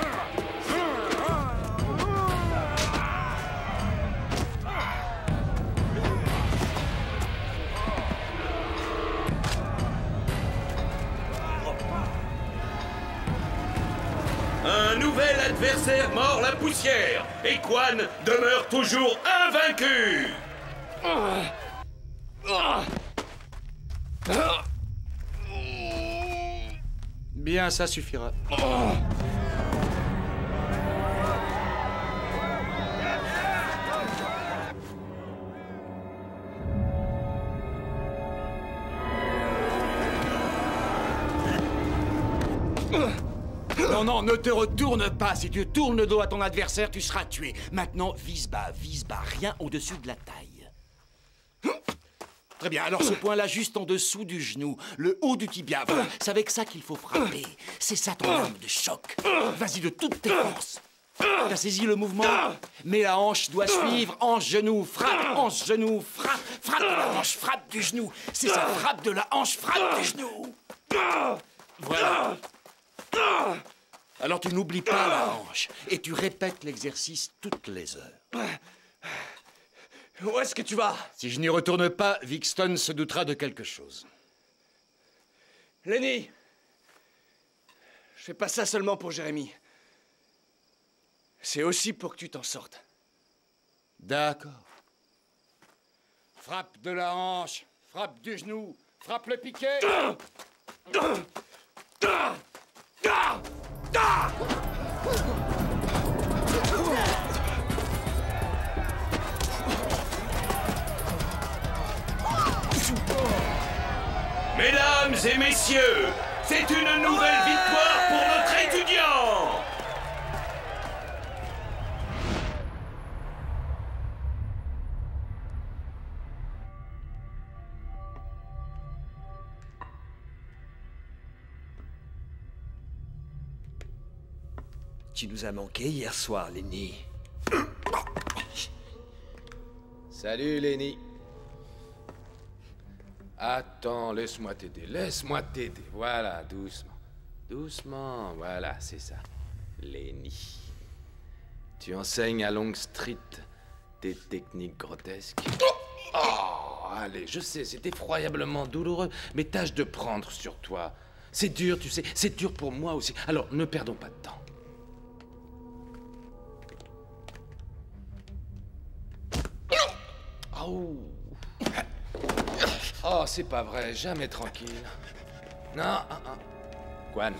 Un nouvel adversaire mord la poussière et Quan demeure toujours invaincu. Bien, ça suffira. Non, non, ne te retourne pas. Si tu tournes le dos à ton adversaire, tu seras tué. Maintenant, vise bas, vise bas. Rien au-dessus de la taille. Très bien, alors ce point-là, juste en dessous du genou, le haut du tibia. Voilà, c'est avec ça qu'il faut frapper. C'est ça ton arme de choc. Vas-y de toutes tes forces. T'as saisi le mouvement? Mais la hanche doit suivre. Hanche, genou, frappe. Hanche, genou, frappe. Frappe de la hanche, frappe du genou. C'est ça, frappe de la hanche, frappe du genou. Voilà. Alors tu n'oublies pas la hanche et tu répètes l'exercice toutes les heures. Où est-ce que tu vas? Si je n'y retourne pas, Vixton se doutera de quelque chose. Lenny, je fais pas ça seulement pour Jérémy. C'est aussi pour que tu t'en sortes. D'accord. Frappe de la hanche, frappe du genou, frappe le piquet. Mesdames et messieurs, c'est une nouvelle victoire pour notre étudiant. Tu nous as manqué hier soir, Lenny. Salut, Lenny. Attends, laisse-moi t'aider, laisse-moi t'aider. Voilà, doucement. Doucement, voilà, c'est ça. Lenny. Tu enseignes à Long Street tes techniques grotesques. Oh, allez, je sais, c'est effroyablement douloureux, mais tâche de prendre sur toi. C'est dur, tu sais, c'est dur pour moi aussi. Alors, ne perdons pas de temps. Oh, oh c'est pas vrai, jamais tranquille. Non, ah, ah. Quan.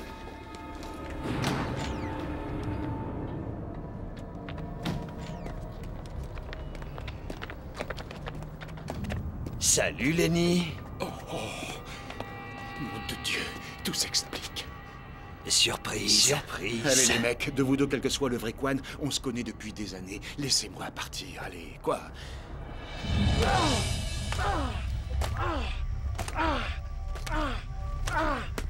Salut, Lenny. Oh, oh. Nom de Dieu, tout s'explique. Surprise. Surprise. Allez, les mecs, de vous deux, quel que soit le vrai Quan, on se connaît depuis des années. Laissez-moi partir, allez, quoi? Ah, ah, ah, ah, ah.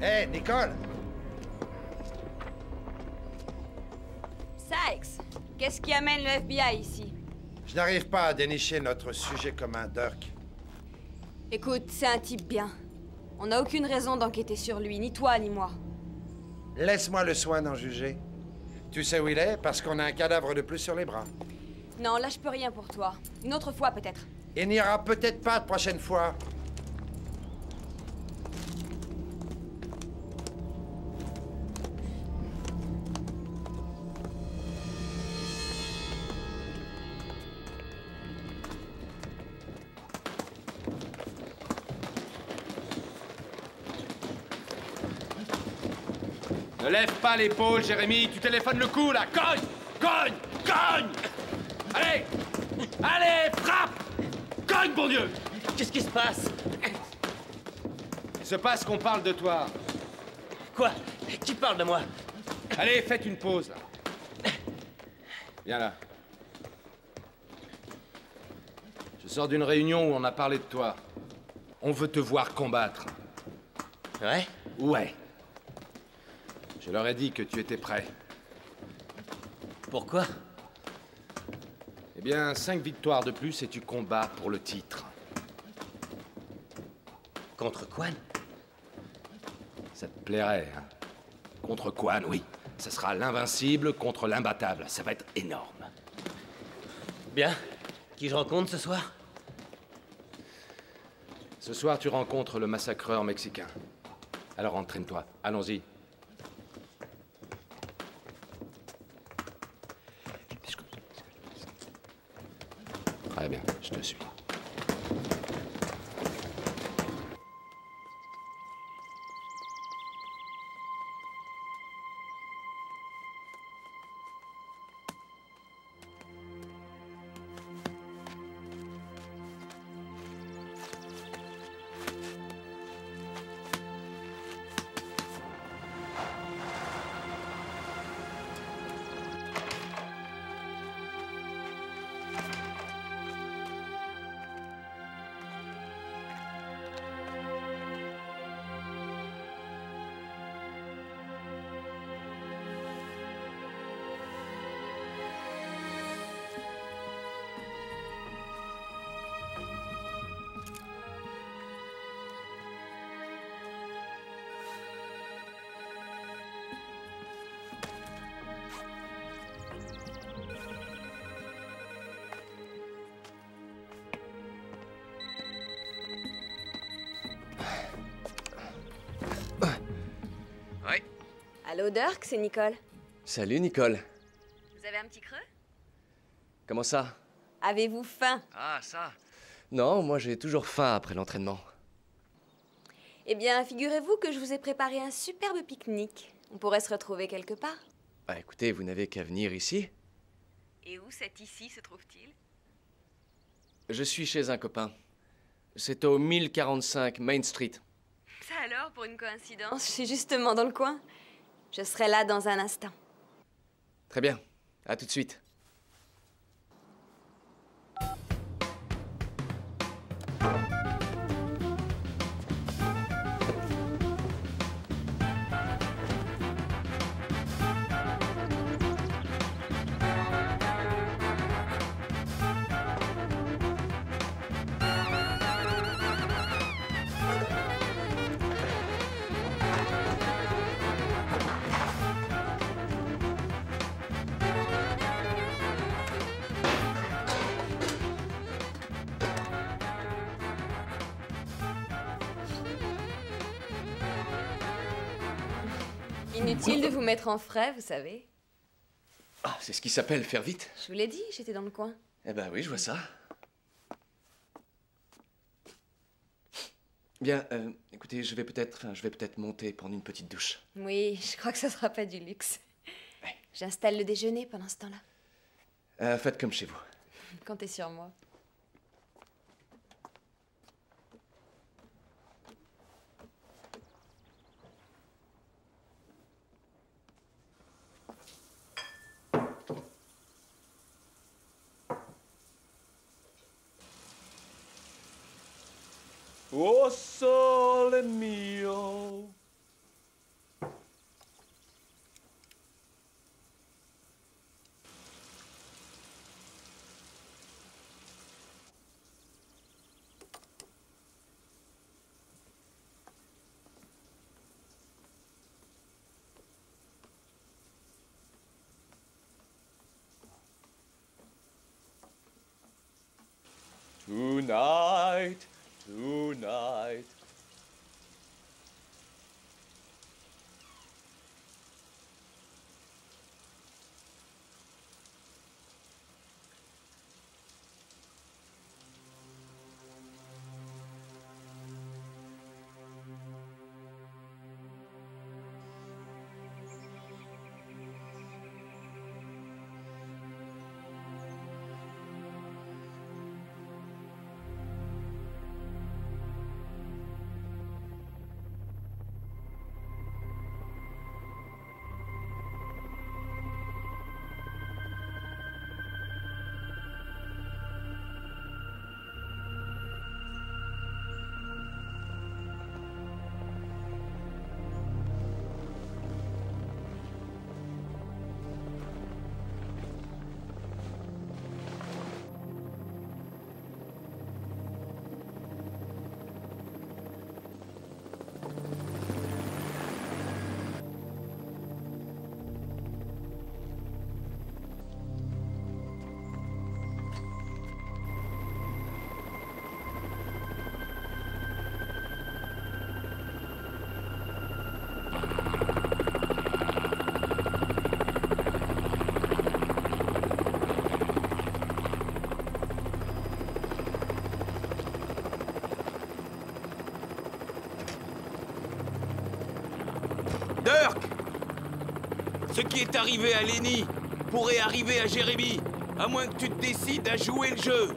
Hé, Nicole! Sykes, qu'est-ce qui amène le F B I ici? Je n'arrive pas à dénicher notre sujet commun, Dirk. Écoute, c'est un type bien. On n'a aucune raison d'enquêter sur lui, ni toi, ni moi. Laisse-moi le soin d'en juger. Tu sais où il est? Parce qu'on a un cadavre de plus sur les bras. Non, là, je peux rien pour toi. Une autre fois, peut-être. Il n'y aura peut-être pas de prochaine fois. Ne lève pas l'épaule, Jérémy, tu téléphones le coup, là. Cogne! Cogne! Cogne! Allez! Allez, frappe! Cogne, bon Dieu! Qu'est-ce qui se passe? Il se passe qu'on parle de toi. Quoi? Qui parle de moi? Allez, faites une pause, là. Viens là. Je sors d'une réunion où on a parlé de toi. On veut te voir combattre. Ouais? Ouais. Je leur ai dit que tu étais prêt. Pourquoi? Eh bien, cinq victoires de plus et tu combats pour le titre. Contre Quan? Ça te plairait, hein? Contre Quan, oui. Ça sera l'invincible contre l'imbattable. Ça va être énorme. Bien. Qui je rencontre ce soir? Ce soir, tu rencontres le massacreur mexicain. Alors entraîne-toi. Allons-y. Très bien, je te suis. Allô, Dirk, c'est Nicole. Salut, Nicole. Vous avez un petit creux? Comment ça? Avez-vous faim? Ah, ça. Non, moi j'ai toujours faim après l'entraînement. Eh bien, figurez-vous que je vous ai préparé un superbe pique-nique. On pourrait se retrouver quelque part. Bah écoutez, vous n'avez qu'à venir ici. Et où cet ici se trouve-t-il? Je suis chez un copain. C'est au mille quarante-cinq Main Street. Ça alors, pour une coïncidence, je suis justement dans le coin. Je serai là dans un instant. Très bien. À tout de suite. Inutile de vous mettre en frais, vous savez. Ah, c'est ce qui s'appelle faire vite. Je vous l'ai dit, j'étais dans le coin. Eh ben oui, je vois ça. Bien, euh, écoutez, je vais peut-être, enfin, je vais peut-être monter prendre une petite douche. Oui, je crois que ça sera pas du luxe. J'installe le déjeuner pendant ce temps-là. Euh, faites comme chez vous. Comptez sur moi. Oh sole mio, Tonight, tonight. Dirk! Ce qui est arrivé à Lenny pourrait arriver à Jérémy, à moins que tu te décides à jouer le jeu.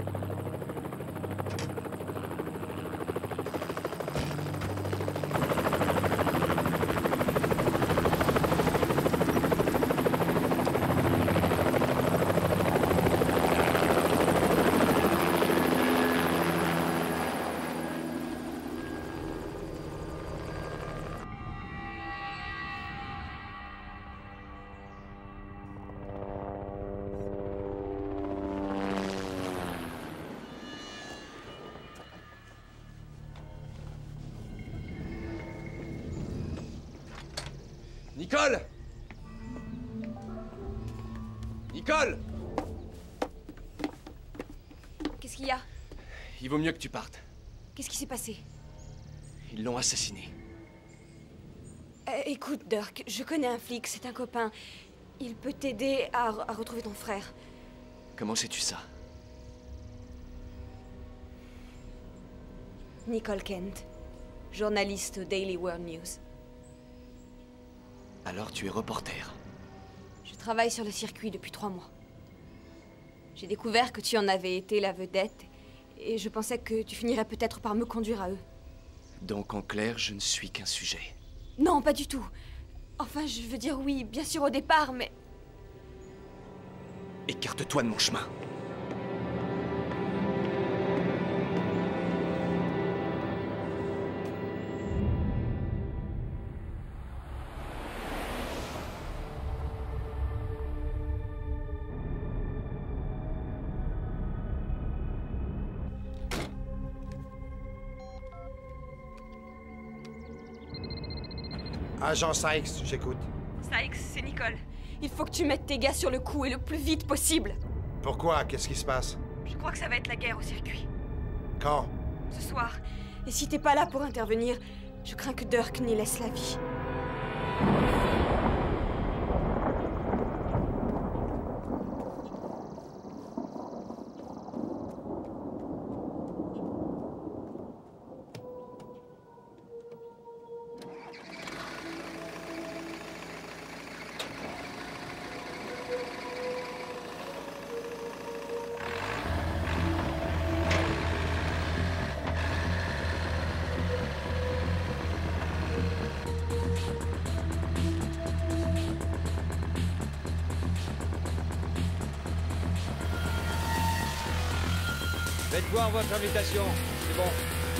Nicole! Nicole! Qu'est-ce qu'il y a? Il vaut mieux que tu partes. Qu'est-ce qui s'est passé? Ils l'ont assassiné. Euh, écoute, Dirk, je connais un flic, c'est un copain. Il peut t'aider à, à retrouver ton frère. Comment sais-tu ça? Nicole Kent, journaliste au Daily World News. Alors tu es reporter. Je travaille sur le circuit depuis trois mois. J'ai découvert que tu en avais été la vedette, et je pensais que tu finirais peut-être par me conduire à eux. Donc en clair, je ne suis qu'un sujet. Non, pas du tout. Enfin, je veux dire oui, bien sûr au départ, mais... Écarte-toi de mon chemin. Agent Sykes, j'écoute. Sykes, c'est Nicole. Il faut que tu mettes tes gars sur le coup et le plus vite possible. Pourquoi? Qu'est-ce qui se passe? Je crois que ça va être la guerre au circuit. Quand? Ce soir. Et si t'es pas là pour intervenir, je crains que Dirk n'y laisse la vie. Faites voir votre invitation, c'est bon.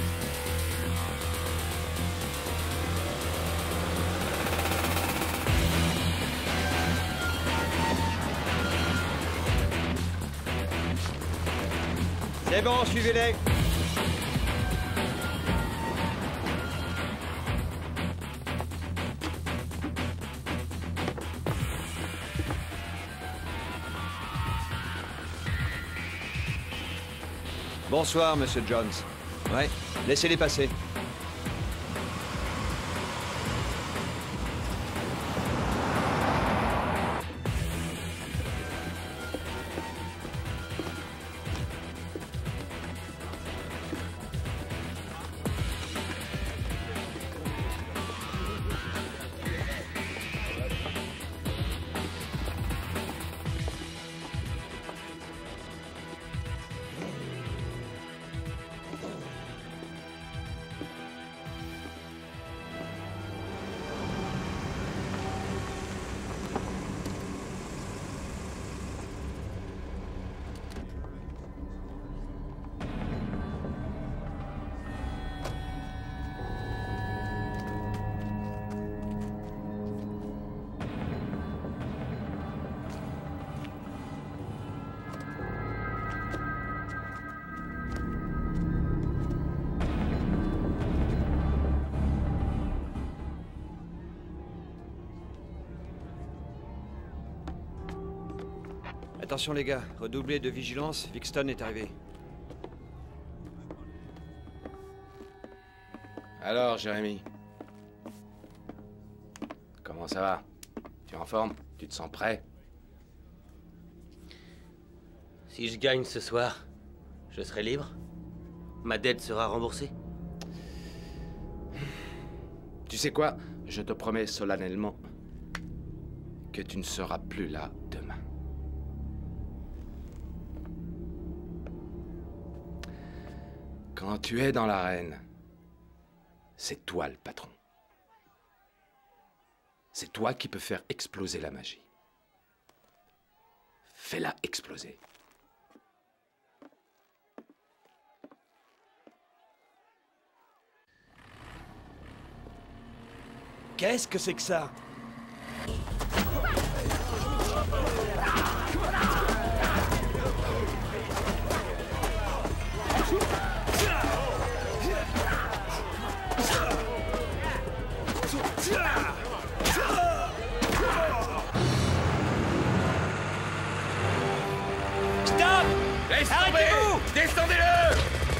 C'est bon, suivez-les. Bonsoir, Monsieur Jones. Ouais, laissez-les passer. Attention les gars, redoublez de vigilance, Vixton est arrivé. Alors, Jérémy? Comment ça va? Tu es en forme? Tu te sens prêt? Si je gagne ce soir, je serai libre? Ma dette sera remboursée? Tu sais quoi? Je te promets solennellement que tu ne seras plus là demain. Quand tu es dans l'arène, c'est toi le patron. C'est toi qui peux faire exploser la magie. Fais-la exploser. Qu'est-ce que c'est que ça? Stop! Laisse tomber! Descendez-le!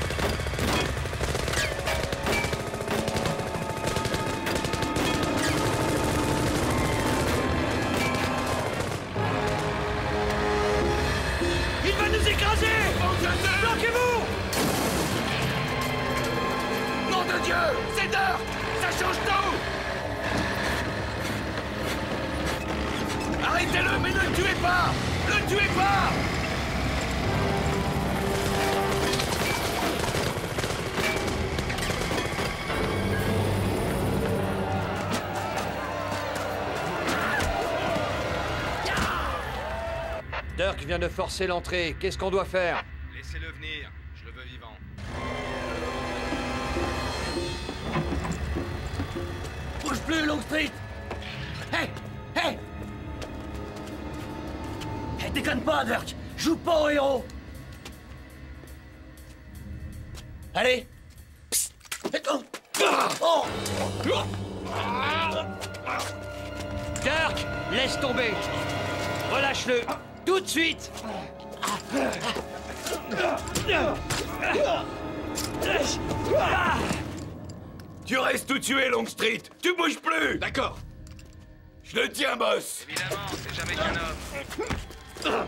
Il va nous écraser! Bloquez-vous! Nom de Dieu! C'est Dirk! Ça change tout! Arrêtez-le, mais ne le tuez pas! Ne le tuez pas! Dirk vient de forcer l'entrée. Qu'est-ce qu'on doit faire? Laissez-le venir, je le veux vivant. Bouge plus, Longstreet! Hé! Hé! Hé, déconne pas, Dirk! Joue pas au héros! Allez! Psst. Oh. Dirk, laisse tomber. Relâche-le. Tout de suite. Tu restes tout tué, Longstreet! Tu bouges plus! D'accord. Je le tiens, boss! Évidemment, c'est jamais qu'un homme.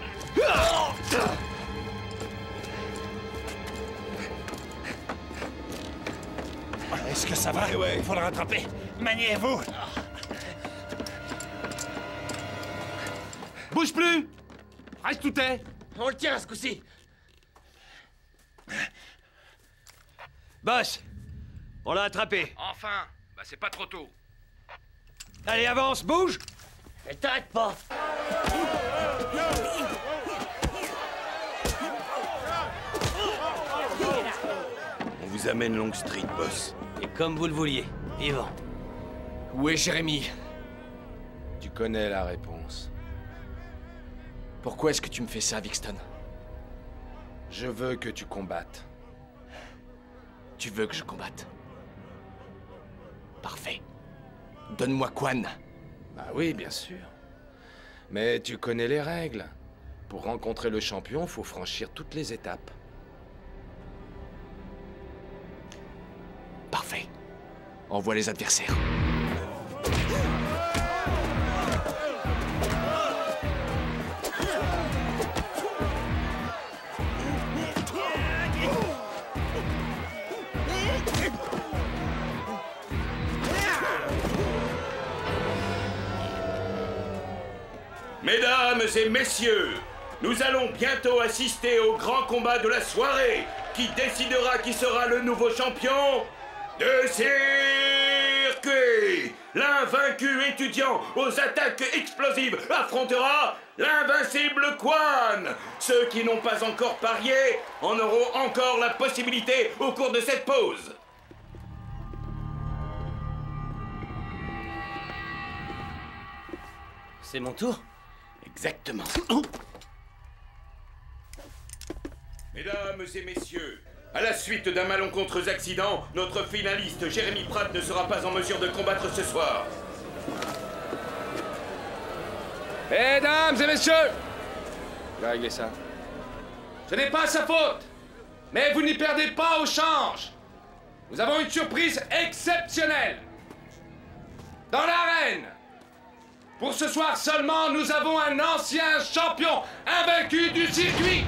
Est-ce que ça va? Eh ouais. Il faut le rattraper. Maniez-vous! Bouge plus! Reste où t'es! On le tient, ce coup-ci! Boss, on l'a attrapé. Enfin, bah c'est pas trop tôt. Allez, avance, bouge! Et t'arrête pas! On vous amène Longstreet, boss. Et comme vous le vouliez, vivant. Où est Jérémy? Tu connais la réponse. Pourquoi est-ce que tu me fais ça, Vixton? Je veux que tu combattes. Tu veux que je combatte? Parfait. Donne-moi Quan. Bah oui, bien sûr. Mais tu connais les règles. Pour rencontrer le champion, faut franchir toutes les étapes. Envoie les adversaires. Mesdames et messieurs, nous allons bientôt assister au grand combat de la soirée qui décidera qui sera le nouveau champion de circuit. L'invaincu étudiant aux attaques explosives affrontera l'invincible Quan. Ceux qui n'ont pas encore parié en auront encore la possibilité au cours de cette pause. C'est mon tour? Exactement. Mesdames et messieurs, à la suite d'un malencontreux accident, notre finaliste Jérémy Pratt ne sera pas en mesure de combattre ce soir. Mesdames et messieurs, je vais régler ça. Ce n'est pas sa faute, mais vous n'y perdez pas au change. Nous avons une surprise exceptionnelle. Dans l'arène, pour ce soir seulement, nous avons un ancien champion invaincu du circuit.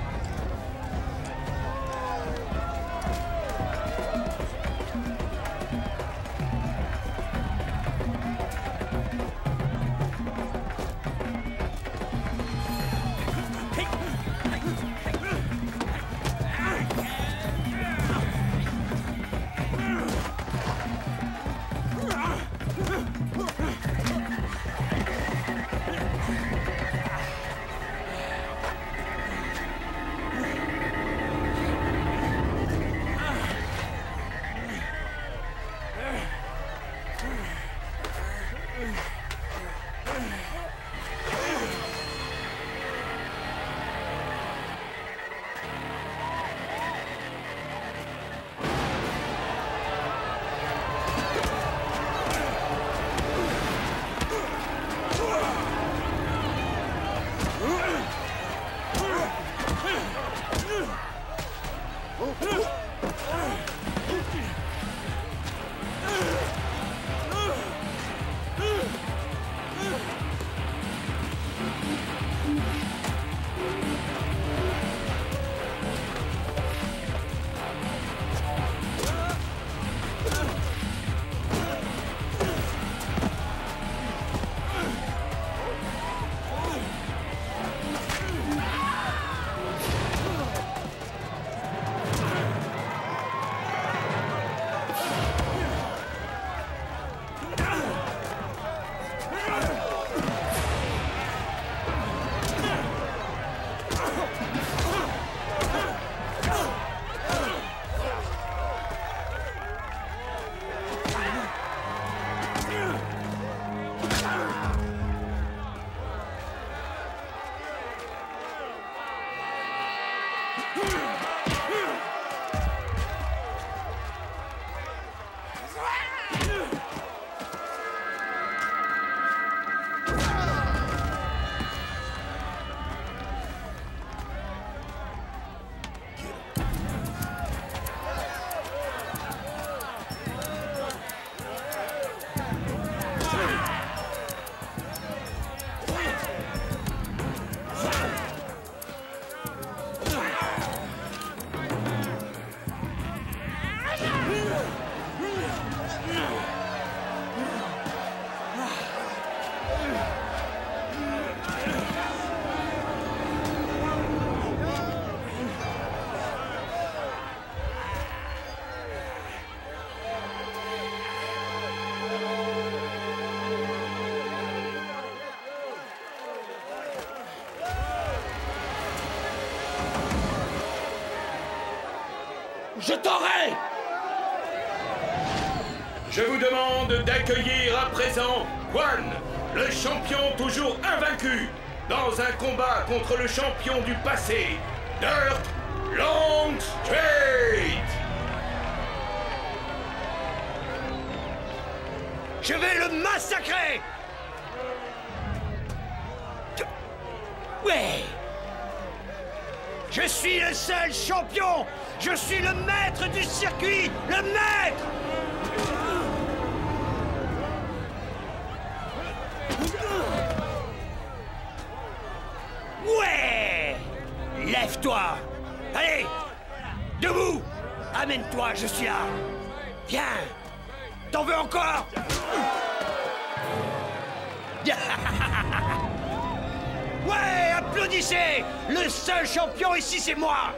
Je t'aurai! Je vous demande d'accueillir à présent Quan, le champion toujours invaincu, dans un combat contre le champion du passé, Dirk Longstreet. Je vais le massacrer! Ouais! Je suis le seul champion! Je suis le maître du circuit! Le maître! Bouge-toi! Allez! Debout! Amène-toi, je suis là! Viens! T'en veux encore? Ouais, applaudissez! Le seul champion ici, c'est moi!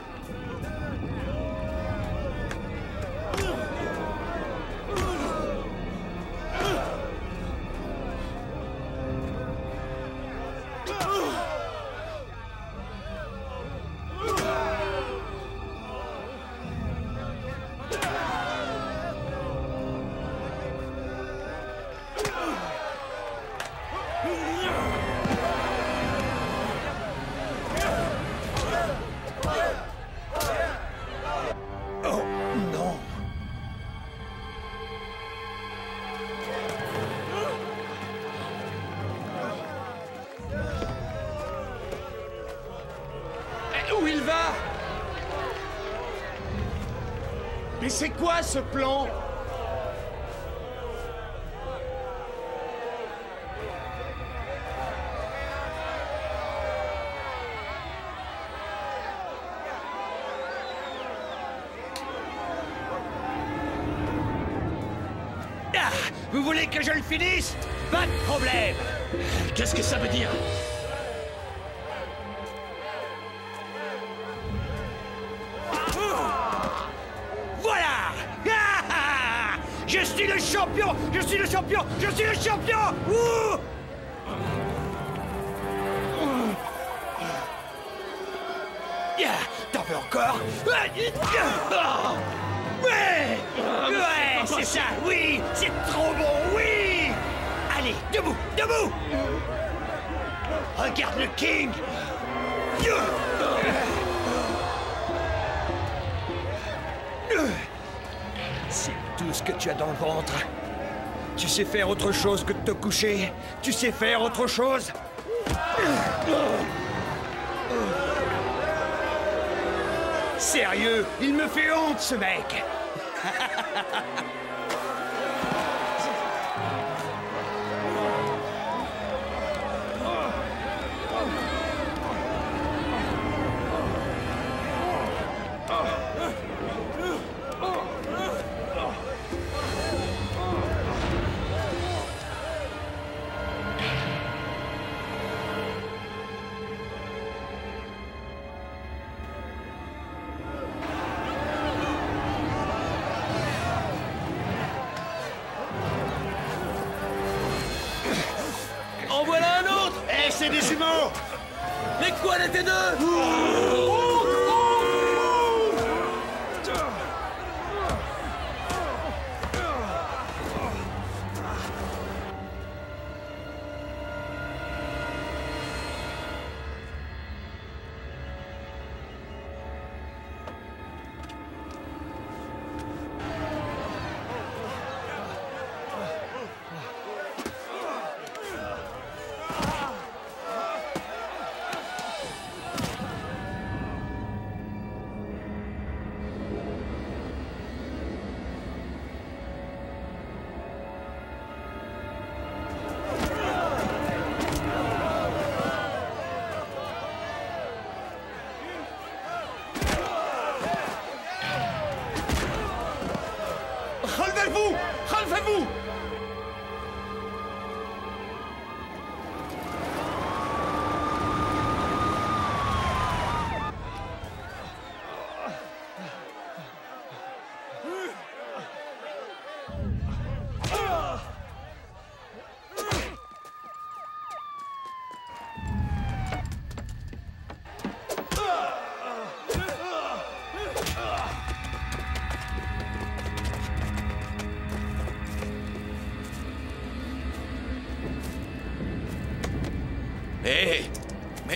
Où il va? Mais c'est quoi ce plan? Ah, vous voulez que je le finisse? Pas de problème. Qu'est-ce que ça veut dire? Voilà! Ah, je suis le champion! Je suis le champion! Je suis le champion! Ouh! T'en veux encore? Ouais! Ouais! C'est ça! Oui! C'est trop bon! Oui! Allez, debout! Debout! Regarde le King! C'est tout ce que tu as dans le ventre. Tu sais faire autre chose que de te coucher? Tu sais faire autre chose? Sérieux, il me fait honte, ce mec! En voilà un autre! Eh, c'est des jumeaux! Mais quoi, l'été deux? Relevez-vous! Relevez-vous! Hé! Mais...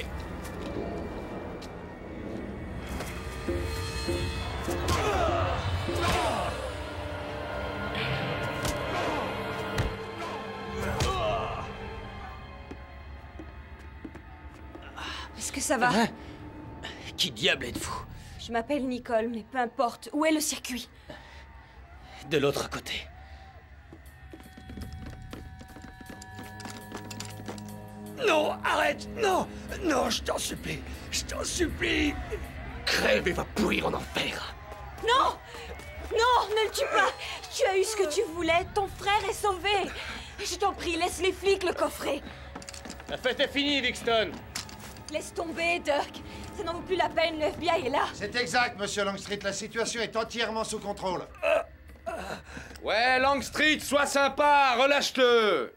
Est-ce que ça va? Hein? Qui diable êtes-vous? Je m'appelle Nicole, mais peu importe. Où est le circuit? De l'autre côté. Non, arrête! Non! Non, je t'en supplie! Je t'en supplie! Crève et va pourrir en enfer! Non! Non, ne le tue pas! Tu as eu ce que tu voulais, ton frère est sauvé! Je t'en prie, laisse les flics le coffrer! La fête est finie, Vixton! Laisse tomber, Dirk! Ça n'en vaut plus la peine, le F B I est là! C'est exact, monsieur Longstreet, la situation est entièrement sous contrôle. Ouais, Longstreet, sois sympa, relâche-le!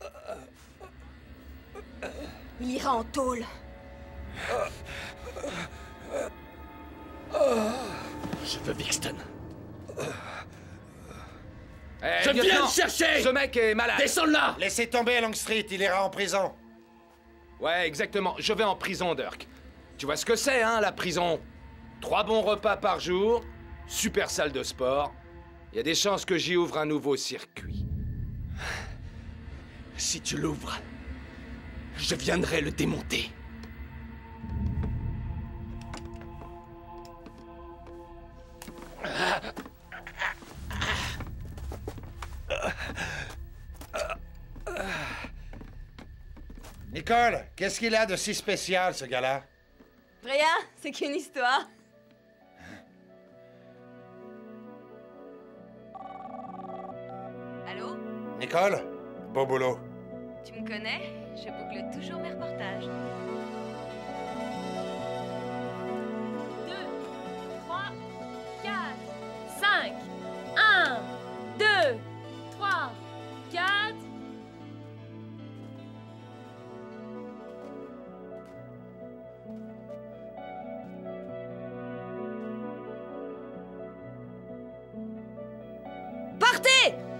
Il ira en tôle. Je veux Vixton. Eh, Je viens lieutenant, le chercher! Ce mec est malade. Descends là! Laissez tomber Longstreet, il ira en prison. Ouais, exactement. Je vais en prison, Dirk. Tu vois ce que c'est, hein, la prison? Trois bons repas par jour, super salle de sport. Il y a des chances que j'y ouvre un nouveau circuit. Si tu l'ouvres, je viendrai le démonter. Nicole, qu'est-ce qu'il a de si spécial, ce gars-là? Rien, c'est qu'une histoire. Allô? Nicole, beau boulot. Tu me connais? Je boucle toujours mes reportages. deux, trois, quatre, cinq, un, deux, trois, quatre... Partez!